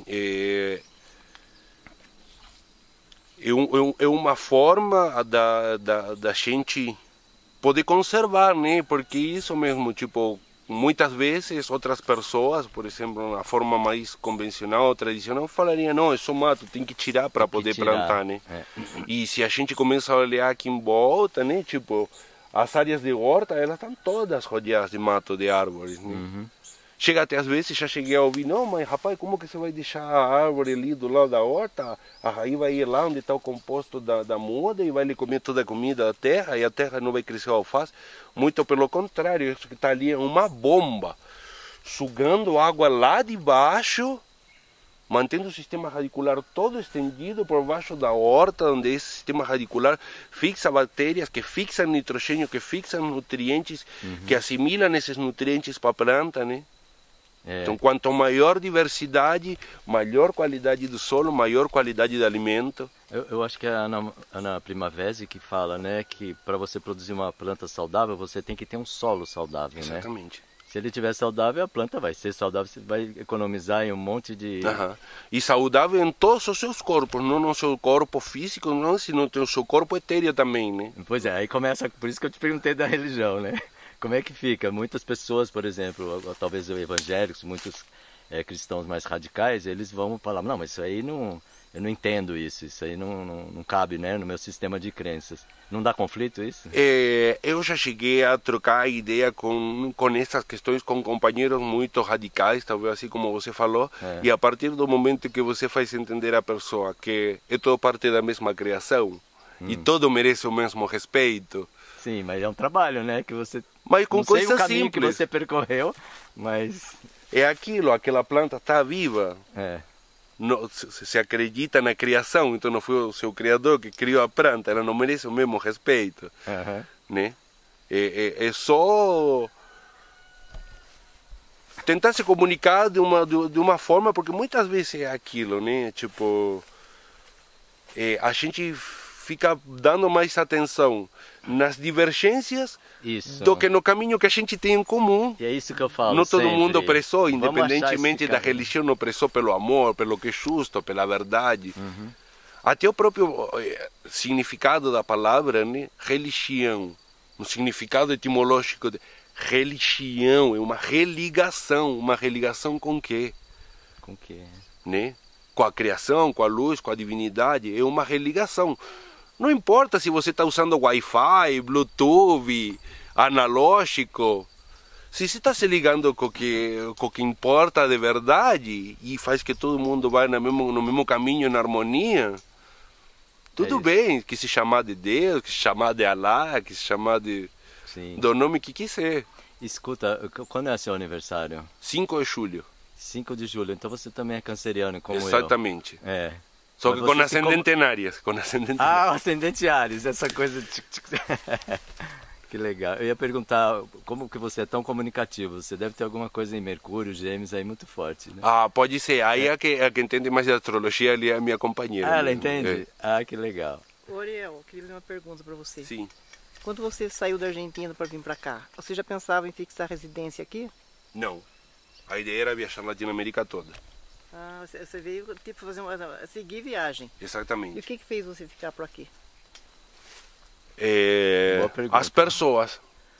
é uma forma da gente poder conservar, né? Porque isso mesmo, tipo, muitas vezes outras pessoas, por exemplo, na forma mais convencional ou tradicional, falariam, não, é só mato, tem que tirar para poder plantar, né? E se a gente começa a olhar aqui em volta, né, tipo, as áreas de horta, elas estão todas rodeadas de mato, de árvores, né? Chega até às vezes, já cheguei a ouvir, não, mas rapaz, como que você vai deixar a árvore ali do lado da horta? Aí vai ir lá onde está o composto da muda e vai lhe comer toda a comida da terra e a terra não vai crescer alface. Muito pelo contrário, isso que está ali é uma bomba, sugando água lá de baixo, mantendo o sistema radicular todo estendido por baixo da horta, onde esse sistema radicular fixa bactérias, que fixam nitrogênio, que fixam nutrientes, que assimilam esses nutrientes para a planta, né? Então, quanto maior diversidade, maior qualidade do solo, maior qualidade do alimento. Eu acho que é a Ana Primavesi que fala, né, que para você produzir uma planta saudável, você tem que ter um solo saudável, né? Exatamente. Se ele estiver saudável, a planta vai ser saudável, você vai economizar em um monte de... E saudável em todos os seus corpos, não no seu corpo físico, não, sino no seu corpo etéreo também, né? Pois é, aí começa, por isso que eu te perguntei da religião, né? Como é que fica? Muitas pessoas, por exemplo, talvez evangélicos, muitos cristãos mais radicais, eles vão falar, não, mas isso aí não... Eu não entendo isso aí não cabe, né, no meu sistema de crenças. Não dá conflito isso? Eu já cheguei a trocar ideia com essas questões com companheiros muito radicais, talvez assim como você falou, e a partir do momento que você faz entender a pessoa que é toda parte da mesma criação e todo merece o mesmo respeito. Sim, mas é um trabalho, né, que você... Mas com coisas simples. O caminho simples. Que você percorreu, mas... É aquilo, aquela planta está viva. Se acredita na criação, então não foi o seu criador que criou a planta, ela não merece o mesmo respeito, né? É só tentar se comunicar de uma forma, porque muitas vezes é aquilo, né? Tipo, a gente fica dando mais atenção nas divergências do que no caminho que a gente tem em comum. E é isso que eu falo. Não todo sempre. mundo opressor, independentemente da religião, não opressor pelo amor, pelo que é justo, pela verdade. Até o próprio significado da palavra, né? Religião, no significado etimológico de religião, é uma religação com quê? Com quê? Né? Com a criação, com a luz, com a divindade, é uma religação. Não importa se você está usando Wi-Fi, Bluetooth, analógico, se você está se ligando com o que importa de verdade e faz que todo mundo vá no mesmo caminho, na harmonia, tudo bem, que se chamar de Deus, que se chamar de Allah, que se chamar do nome que quiser. Escuta, quando é seu aniversário? 5 de julho. 5 de julho, então você também é canceriano como eu. Exatamente. Só que com ascendente em Áries. Ascendente Áries, essa coisa... Que legal. Eu ia perguntar, como que você é tão comunicativo? Você deve ter alguma coisa em Mercúrio, Gêmeos aí muito forte, né? Pode ser. Aí a que entende mais de astrologia ali é a minha companheira. Ela entende? Que legal. Oriel, eu queria fazer uma pergunta para você. Sim. Quando você saiu da Argentina para vir para cá, você já pensava em fixar residência aqui? Não. A ideia era viajar na Latinoamérica toda. Você veio tipo seguir viagem. Exatamente. E o que fez você ficar por aqui? As pessoas.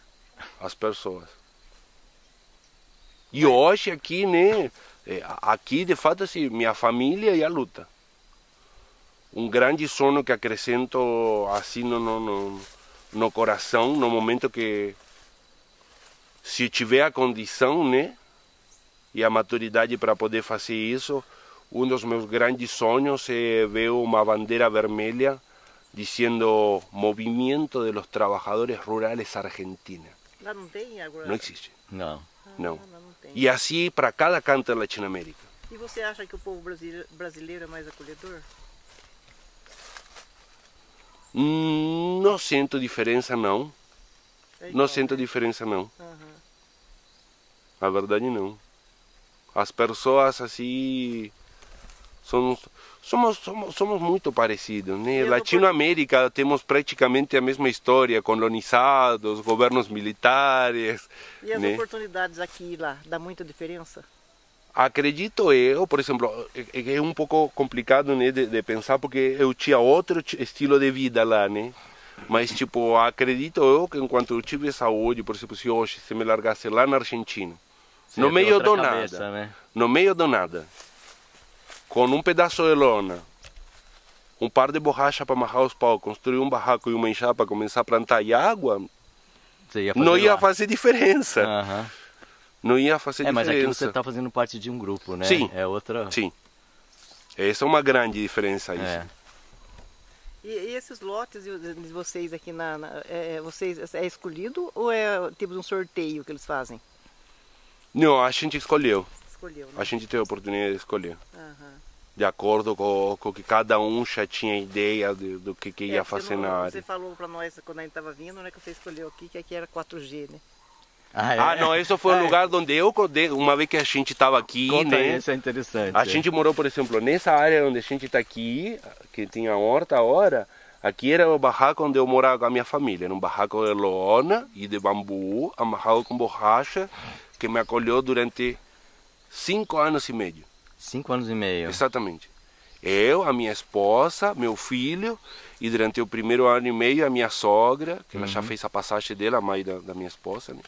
E hoje aqui, né? Aqui de fato assim, minha família e a luta. Um grande sono que acrescento assim no coração, no momento que, se tiver a condição, né? E a maturidade para poder fazer isso, um dos meus grandes sonhos é ver uma bandeira vermelha dizendo Movimiento de los Trabajadores Rurales Argentina. Lá não tem agora? Não existe. Não. Não. Não tem. E assim para cada canto da Latinoamérica. E você acha que o povo brasileiro é mais acolhedor? Não sinto diferença, não. Não sinto diferença, não. A verdade, não. As pessoas assim Somos muito parecidos, né? Latinoamérica temos praticamente a mesma história, colonizados, governos militares. E as né? oportunidades aqui e lá, dá muita diferença? Acredito eu, por exemplo, é um pouco complicado, né, de pensar, porque eu tinha outro estilo de vida lá, né? Mas, tipo, acredito eu que enquanto eu tive saúde, por exemplo, se hoje se me largasse lá na Argentina, no meio do nada, né? no meio do nada, com um pedaço de lona, um par de borracha para amarrar os paus, construir um barraco e uma enxada para começar a plantar e água, não ia fazer diferença. Aham. Não ia fazer diferença. Mas aqui você está fazendo parte de um grupo, né? Sim. É outra... Sim. Essa é uma grande diferença. Isso. É. E esses lotes de vocês aqui, vocês é escolhido ou é tipo um sorteio que eles fazem? Não, a gente escolheu. Escolheu, né? A gente teve a oportunidade de escolher. Aham. De acordo com que cada um já tinha ideia do que ia fazer na área. Você falou para nós quando a gente estava vindo, né, que você escolheu aqui que aqui era 4G, né? Não, esse foi o lugar onde uma vez que a gente estava aqui, Conta né? isso, é interessante. A gente morou, por exemplo, nessa área onde a gente está aqui, que tinha horta agora, aqui era o barraco onde eu morava com a minha família, era um barraco de lona e de bambu, amarrado com borracha, que me acolheu durante 5 anos e meio. 5 anos e meio. Exatamente. Eu, a minha esposa, meu filho, e durante o primeiro ano e meio a minha sogra, que ela já fez a passagem dela, a mãe da minha esposa, né?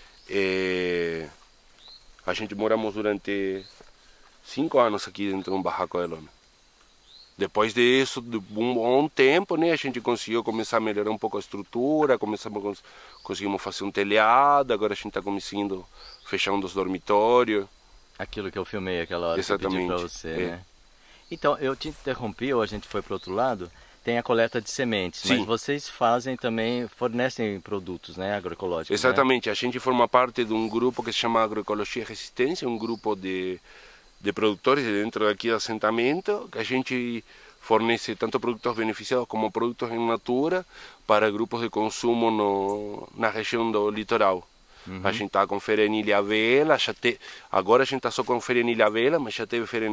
A gente moramos durante 5 anos aqui dentro de um barraco de lona. Depois disso, de um bom tempo, né, a gente conseguiu começar a melhorar um pouco a estrutura, conseguimos fazer um telhado, agora a gente está conseguindo fechar um dos dormitórios. Aquilo que eu filmei aquela hora. Exatamente. Que eu pedi para você, né? Então, eu te interrompi, ou a gente foi para o outro lado, tem a coleta de sementes, Sim. mas vocês fazem também, fornecem produtos, né, agroecológicos. Exatamente, né? a gente forma parte de um grupo que se chama Agroecologia e Resistência, um grupo de produtores dentro daqui do assentamento, que a gente fornece tanto produtos beneficiados como produtos em natura para grupos de consumo na região do litoral. A gente está com feira em Ilhavela, agora a gente está só com feira em Ilhavela, mas já teve feira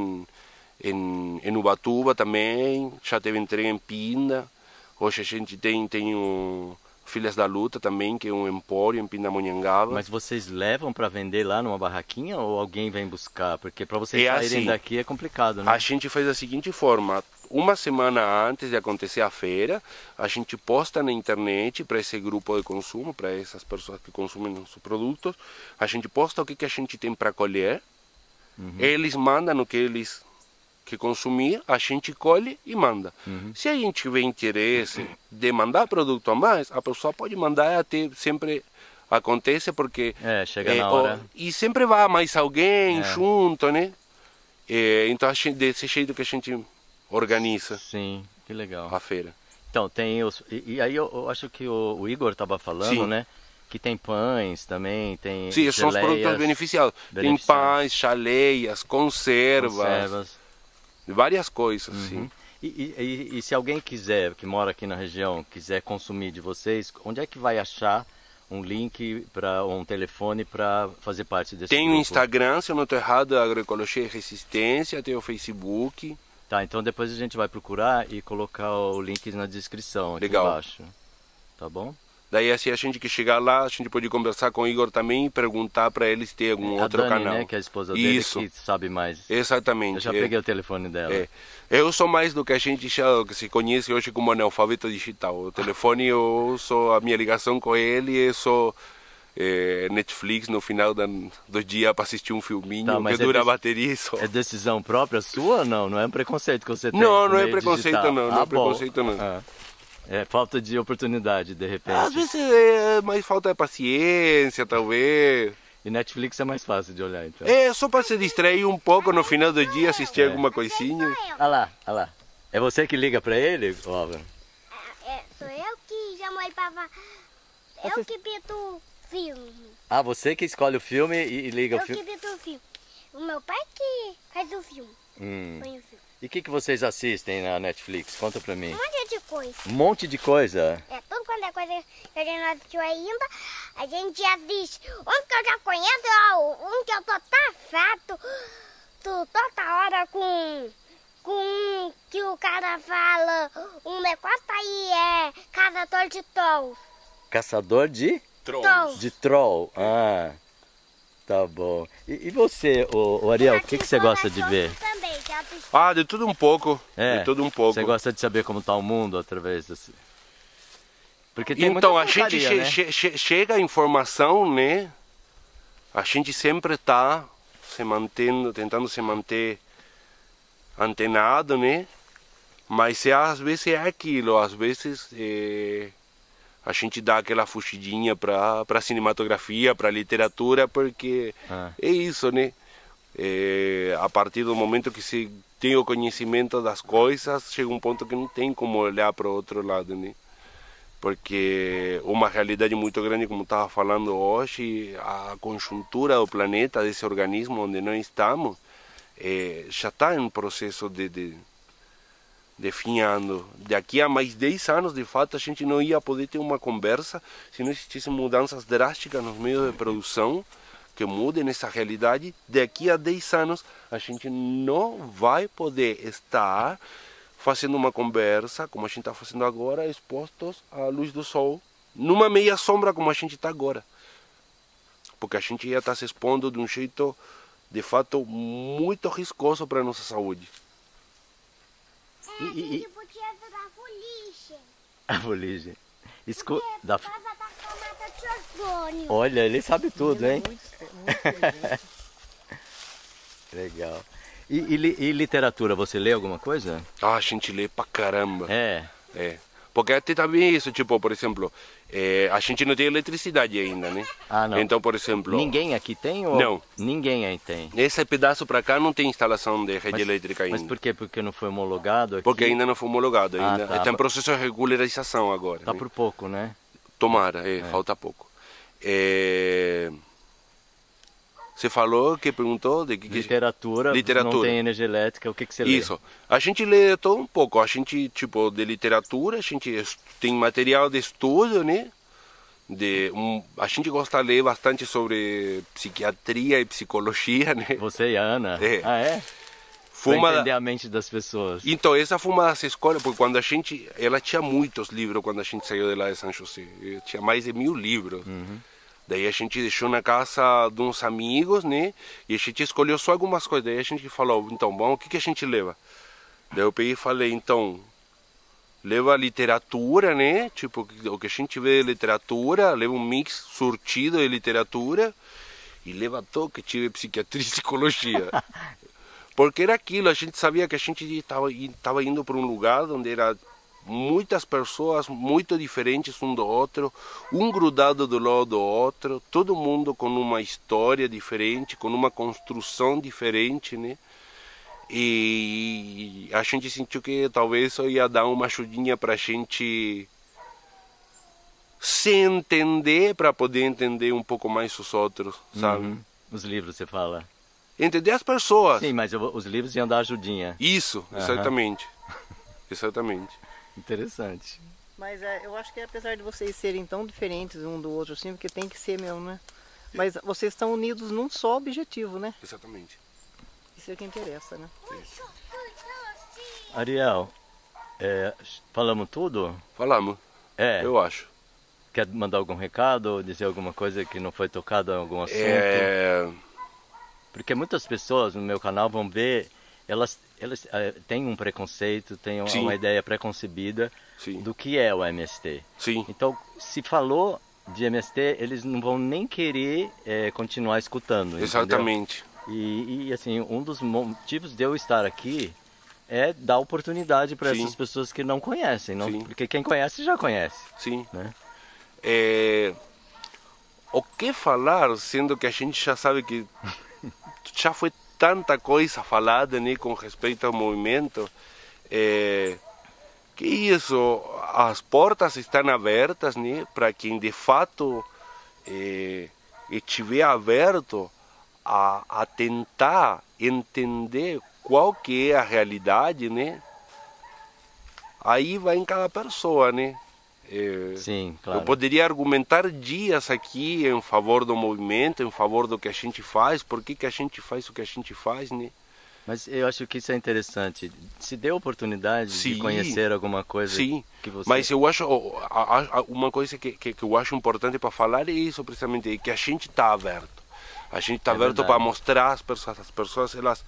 em Ubatuba também, já teve entrega em Pinda. Hoje a gente tem o Filhas da Luta também, que é um empório em Pindamonhangaba. Mas vocês levam para vender lá numa barraquinha ou alguém vem buscar? Porque para vocês É saírem assim, daqui é complicado, né? A gente faz da seguinte forma: uma semana antes de acontecer a feira, a gente posta na internet para esse grupo de consumo, para essas pessoas que consumem nossos produtos, a gente posta o que a gente tem para colher, eles mandam o que eles que consumir, a gente colhe e manda. Se a gente tiver interesse de mandar produto a mais, a pessoa pode mandar, até sempre acontece, porque chega na hora. E sempre vai mais alguém junto, né? Então desse jeito que a gente organiza. Sim, que legal. A feira. Então, tem os... E aí eu acho que o Igor estava falando, Sim. né? Que tem pães também, tem Sim, são os produtos beneficiados. Tem pães, chaleias, conservas, várias coisas, sim. E se alguém quiser, que mora aqui na região, quiser consumir de vocês, onde é que vai achar um link ou um telefone para fazer parte desse grupo? Tem o Instagram, se eu não estou errado, Agroecologia e Resistência, tem o Facebook. Tá, então depois a gente vai procurar e colocar o link na descrição aqui Legal. Embaixo. Tá bom? Daí assim a gente que chegar lá, a gente pode conversar com o Igor também e perguntar para eles ter algum outro Dani, canal. Né, que é a esposa dele, Isso. que sabe mais. Exatamente. Eu já peguei o telefone dela. Eu sou mais do que a gente que se conhece hoje como analfabeto digital. O telefone, eu sou a minha ligação com ele, eu sou Netflix no final do dia para assistir um filminho que dura a bateria só. É decisão própria sua ou não? Não é um preconceito que você tem? Não é preconceito digital. não é preconceito não. É falta de oportunidade, de repente. Às vezes mais falta de paciência, talvez. E Netflix é mais fácil de olhar, então. Só para se distrair um pouco no final do dia, assistir alguma coisinha. Olha lá. É você que liga para ele, Álvaro? Sou eu que já morei para... Eu que pinto o filme. Ah, você que escolhe o filme e liga o filme? Eu que pinto o filme. O meu pai que faz o filme. Põe o filme. E o que vocês assistem na Netflix? Conta pra mim. Um monte de coisa. Um monte de coisa? Tudo quanto é coisa que a gente não assistiu ainda, a gente assiste. Um que eu já conheço, um que eu tô tafado, toda hora com com que o cara fala, um negócio aí é caçador de trolls. Caçador de? Trolls. De troll. Ah, tá bom. E você, o Ariel, o que você gosta de ver? Também, que é Ah, de tudo um pouco. É, de tudo um pouco. Você gosta de saber como está o mundo através desse... Porque tem Então, muita a gente porcaria, né? chega a informação, né? A gente sempre está se mantendo, tentando se manter antenado, né? Mas às vezes é aquilo, às vezes a gente dá aquela fugidinha para cinematografia, para literatura, porque é isso, né? A partir do momento que se tem o conhecimento das coisas, chega um ponto que não tem como olhar para o outro lado, né? Porque uma realidade muito grande, como estava falando hoje, a conjuntura do planeta, desse organismo onde nós estamos, já está em processo de finhando. Daqui a mais 10 anos, de fato, a gente não ia poder ter uma conversa se não existissem mudanças drásticas nos meios de produção que mudem essa realidade. Daqui a 10 anos, a gente não vai poder estar fazendo uma conversa, como a gente está fazendo agora, expostos à luz do sol, numa meia sombra como a gente está agora. Porque a gente ia estar se expondo de um jeito, de fato, muito riscoso para a nossa saúde. a gente podia dar fuligem. A fuligem. Da casa da camada de ozônio. Olha, ele sabe tudo, hein? Muito Legal. E literatura, você lê alguma coisa? Ah, a gente lê pra caramba. É. Porque até também isso, tipo, por exemplo, a gente não tem eletricidade ainda, né? Ah, não. Então, por exemplo... Ninguém aqui tem? Ou... Não. Ninguém aí tem. Esse pedaço pra cá não tem instalação de rede elétrica ainda. Mas por quê? Porque não foi homologado aqui? Porque ainda não foi homologado. Ainda tá. está em processo de regularização agora. Tá né? por pouco, né? Tomara, falta pouco. Você falou, que perguntou de que... Literatura, não tem energia elétrica, o que você lê? Isso. A gente lê todo um pouco. A gente, tipo, de literatura, a gente tem material de estudo, né? A gente gosta de ler bastante sobre psiquiatria e psicologia, né? Você e a Ana? Ah, é? Pra entender a mente das pessoas. Então, essa foi uma das escolas, porque quando ela tinha muitos livros quando a gente saiu de lá de São José. Tinha mais de 1000 livros. Daí a gente deixou na casa de uns amigos, né? E a gente escolheu só algumas coisas. Daí a gente falou, então, bom, o que a gente leva? Daí eu peguei e falei, então, leva literatura, né? Tipo, o que a gente vê de literatura, leva um mix surtido de literatura e leva todo que tive psiquiatria e psicologia. Porque era aquilo, a gente sabia que a gente estava indo para um lugar onde era muitas pessoas muito diferentes um do outro, um grudado do lado do outro, todo mundo com uma história diferente, com uma construção diferente, né? E a gente sentiu que talvez isso ia dar uma ajudinha para a gente se entender, para poder entender um pouco mais os outros, sabe? Os livros, você fala? Entender as pessoas. Sim, mas os livros iam dar ajudinha. Isso, exatamente. Exatamente. Interessante. Mas eu acho que apesar de vocês serem tão diferentes um do outro, assim, porque tem que ser mesmo, né? Mas vocês estão unidos num só objetivo, né? Exatamente. Isso é o que interessa, né? Ariel, falamos tudo? Falamos. Eu acho. Quer mandar algum recado ou dizer alguma coisa que não foi tocada em algum assunto? Porque muitas pessoas no meu canal vão ver, elas têm um preconceito, têm uma ideia preconcebida do que é o MST. Sim. Então, se falou de MST, eles não vão nem querer continuar escutando. Exatamente. E assim, um dos motivos de eu estar aqui é dar oportunidade para essas pessoas que não conhecem, porque quem conhece já conhece. Sim. Né? O que falar, sendo que a gente já sabe que já foi tanta coisa falada, né, com respeito ao movimento, que isso, as portas estão abertas, né, para quem de fato estiver aberto a tentar entender qual que é a realidade, né? Aí vai em cada pessoa, né? Sim, claro. Eu poderia argumentar dias aqui em favor do movimento, em favor do que a gente faz, por que a gente faz o que a gente faz, né? Mas eu acho que isso é interessante. Se deu a oportunidade Sim. de conhecer alguma coisa Sim, que você... mas eu acho, uma coisa que eu acho importante para falar é isso, precisamente, que a gente está aberto. A gente está aberto verdade. para mostrar às pessoas elas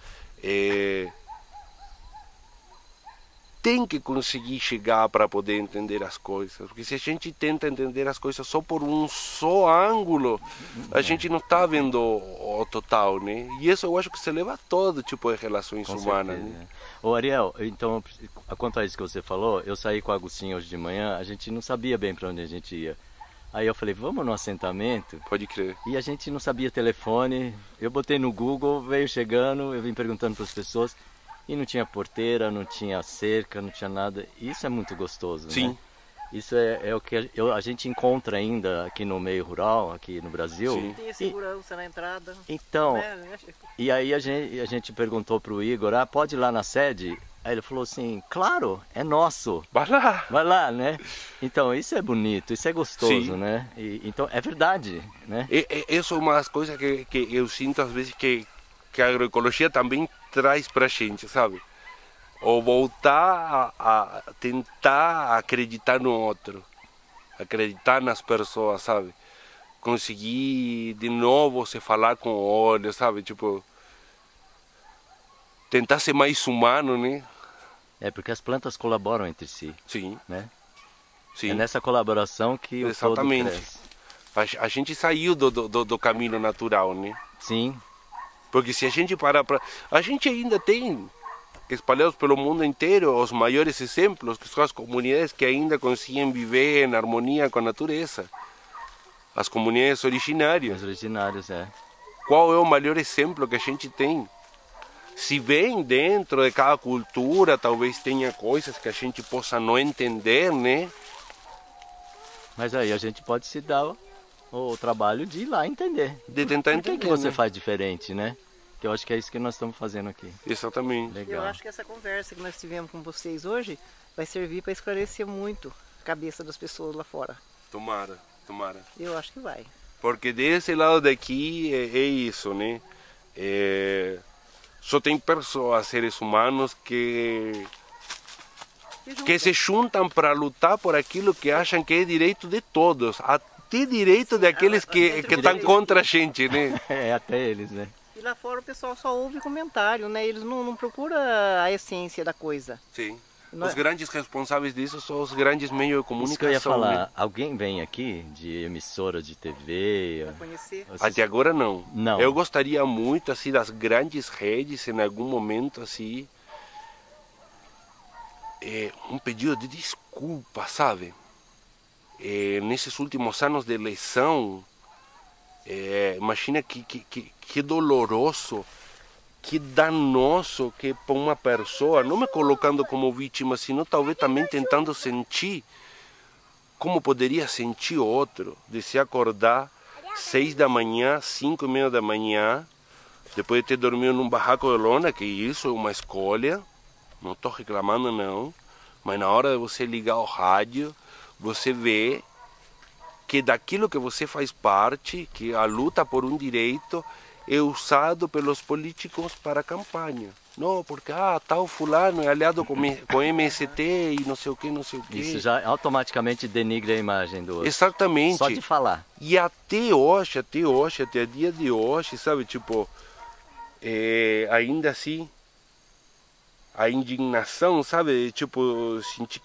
têm que conseguir chegar para poder entender as coisas. Porque se a gente tenta entender as coisas só por um só ângulo, a gente não está vendo o total, né? E isso eu acho que se leva a todo tipo de relações Com humanas. certeza, Né? Ô Ariel, então, quanto a isso que você falou, eu saí com o Agostinho hoje de manhã, a gente não sabia bem para onde a gente ia. Aí eu falei, vamos no assentamento? Pode crer. E a gente não sabia telefone, eu botei no Google, veio chegando, eu vim perguntando para as pessoas, e não tinha porteira, não tinha cerca, não tinha nada. Isso é muito gostoso, Sim. né? Isso é o que a gente encontra ainda aqui no meio rural, aqui no Brasil. Sim. Tem a segurança na entrada. Então, Né? e aí a gente perguntou pro Igor, pode ir lá na sede? Aí ele falou assim, claro, é nosso. Vai lá! Vai lá, né? Então, isso é bonito, isso é gostoso, Sim. né? Então, é verdade, né? Isso é uma das coisas que eu sinto às vezes que a agroecologia também traz pra gente, sabe? Ou voltar a tentar acreditar no outro, acreditar nas pessoas, sabe? Conseguir de novo se falar com o olho, sabe? Tipo, tentar ser mais humano, né? É porque as plantas colaboram entre si, Sim, né? sim. É nessa colaboração que o todo Exatamente. cresce. A gente saiu do caminho natural, né? Sim, Porque se a gente parar para... A gente ainda tem espalhados pelo mundo inteiro os maiores exemplos, que são as comunidades que ainda conseguem viver em harmonia com a natureza. As comunidades originárias. os originários, Qual é o maior exemplo que a gente tem? Se bem dentro de cada cultura, talvez tenha coisas que a gente possa não entender, né? Mas aí a gente pode se dar o trabalho de ir lá entender. De tentar Por que entender. que você né? faz diferente, né? Que eu acho que é isso que nós estamos fazendo aqui. Exatamente. Eu Legal. acho que essa conversa que nós tivemos com vocês hoje vai servir para esclarecer muito a cabeça das pessoas lá fora. Tomara, tomara. Eu acho que vai. Porque desse lado daqui é isso, né? Só tem pessoas, seres humanos que se juntam para lutar por aquilo que acham que é direito de todos, até direito daqueles que estão contra a gente, né? É, até eles, né? E lá fora o pessoal só ouve comentário, né? Eles não procuram a essência da coisa. Sim. Não Os é? grandes responsáveis disso são os grandes meios de comunicação. Isso que eu ia falar, né? alguém vem aqui de emissora de TV? Para conhecer. Até agora não. Não. Eu gostaria muito assim das grandes redes em algum momento assim um pedido de desculpa, sabe? Nesses últimos anos de eleição, imagina que doloroso, que danoso que para uma pessoa, não me colocando como vítima, sino talvez também tentando sentir como poderia sentir outro, de se acordar 6 da manhã, 5:30 da manhã, depois de ter dormido num barraco de lona, que isso é uma escolha, não estou reclamando não, mas na hora de você ligar o rádio, você vê que daquilo que você faz parte, que a luta por um direito é usado pelos políticos para a campanha. Não, porque tal fulano é aliado com MST e não sei o que, não sei o que. Isso já automaticamente denigra a imagem do outro. Exatamente. Só de falar. E até hoje, até dia de hoje, sabe, tipo, ainda assim, a indignação, sabe, tipo, sentir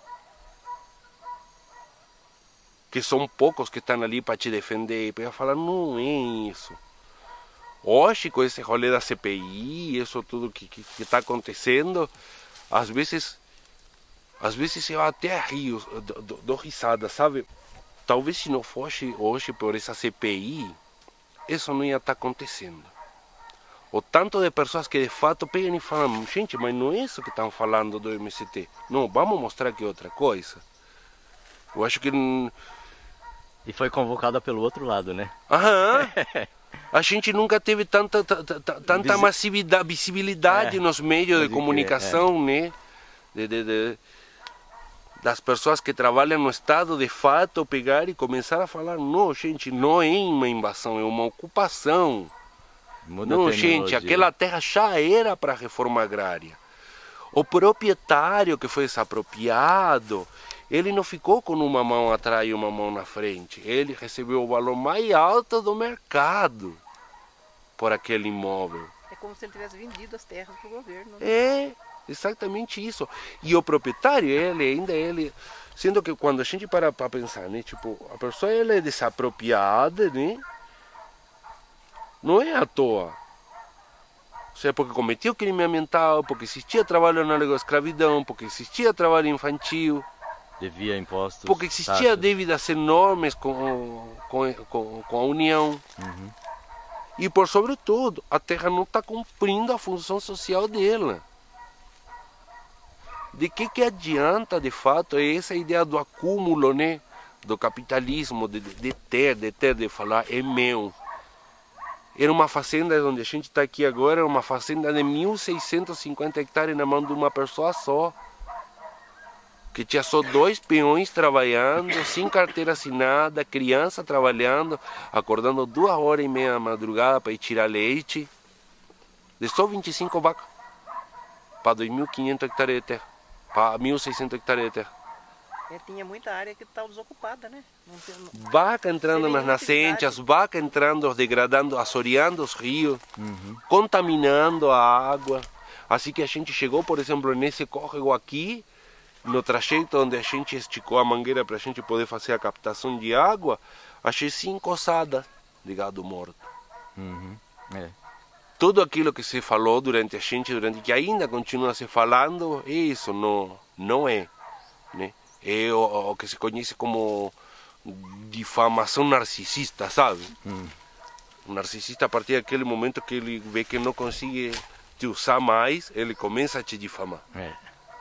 que são poucos que estão ali para te defender, e para falar, não é isso. Hoje, com esse rolê da CPI, isso tudo que está acontecendo, às vezes eu até rio, dou risada, sabe? Talvez se não fosse hoje por essa CPI, isso não ia estar acontecendo. O tanto de pessoas que de fato pegam e falam, gente, mas não é isso que estão falando do MST. Não, vamos mostrar que é outra coisa. Eu acho que... E foi convocada pelo outro lado, né? Aham. A gente nunca teve tanta massividade, visibilidade nos meios de comunicação, né? Das pessoas que trabalham no Estado, de fato, pegar e começar a falar, não, gente, não é uma invasão, é uma ocupação. Muda a Não, terminologia. gente, aquela terra já era para a reforma agrária. O proprietário que foi desapropriado, ele não ficou com uma mão atrás e uma mão na frente. Ele recebeu o valor mais alto do mercado por aquele imóvel. É como se ele tivesse vendido as terras para o governo. Né? É, exatamente isso. E o proprietário, ele, sendo que quando a gente para pensar, né, tipo, a pessoa ela é desapropriada, né? Não é à toa. Ou seja, porque cometeu crime ambiental, porque existia trabalho análogo à escravidão, porque existia trabalho infantil, Devia impostos. porque existia taxas. dívidas enormes com a União. Uhum. E por sobretudo, a terra não está cumprindo a função social dela. De que adianta, de fato, essa ideia do acúmulo, né? Do capitalismo, de falar é meu. Era uma fazenda onde a gente está aqui agora, uma fazenda de 1.650 hectares na mão de uma pessoa só. Que tinha só 2 peões trabalhando, sem carteira assinada, criança trabalhando, acordando 2h30 da madrugada para ir tirar leite. De só 25 vacas para 2.500 hectares de terra, para 1.600 hectares de terra. Tinha muita área que estava desocupada, né? Vaca entrando nas nascentes, as vacas entrando, degradando, assoreando os rios, contaminando a água. Assim que a gente chegou, por exemplo, nesse córrego aqui, no trajeto onde a gente esticou a mangueira para a gente poder fazer a captação de água, achei 5 ossadas de gado morto. É. Tudo aquilo que se falou durante que ainda continua se falando, isso não é, né? É o que se conhece como difamação narcisista, sabe? O narcisista, a partir daquele momento que ele vê que não consegue te usar mais, ele começa a te difamar. É.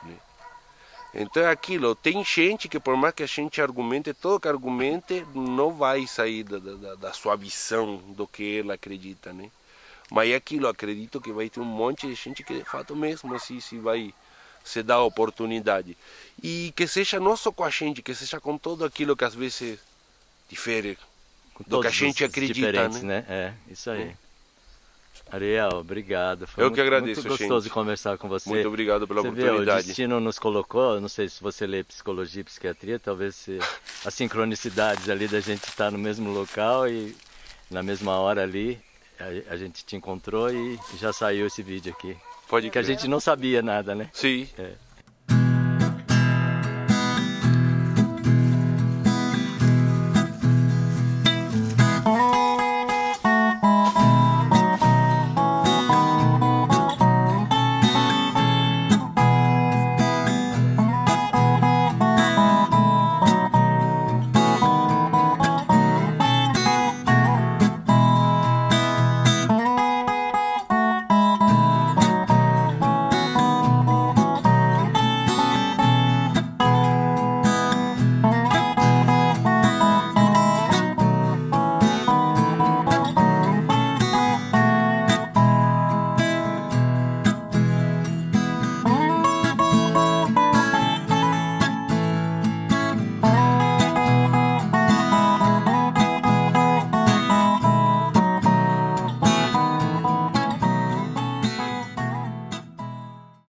Então é aquilo, tem gente que por mais que a gente argumente, todo que argumente não vai sair da sua visão do que ela acredita, né? Mas é aquilo, acredito que vai ter um monte de gente que de fato mesmo assim se vai se dar a oportunidade. E que seja não só com a gente, que seja com tudo aquilo que às vezes difere do que a gente acredita, né? É, isso aí. Ariel, obrigado. Foi Eu que agradeço, muito gostoso gente. Conversar com você. Muito obrigado pela Você oportunidade. Vê, o destino nos colocou, não sei se você lê psicologia e psiquiatria, talvez as sincronicidades ali da gente estar no mesmo local e na mesma hora ali a gente te encontrou e já saiu esse vídeo aqui. Pode que a gente não sabia nada, né? Sim. É.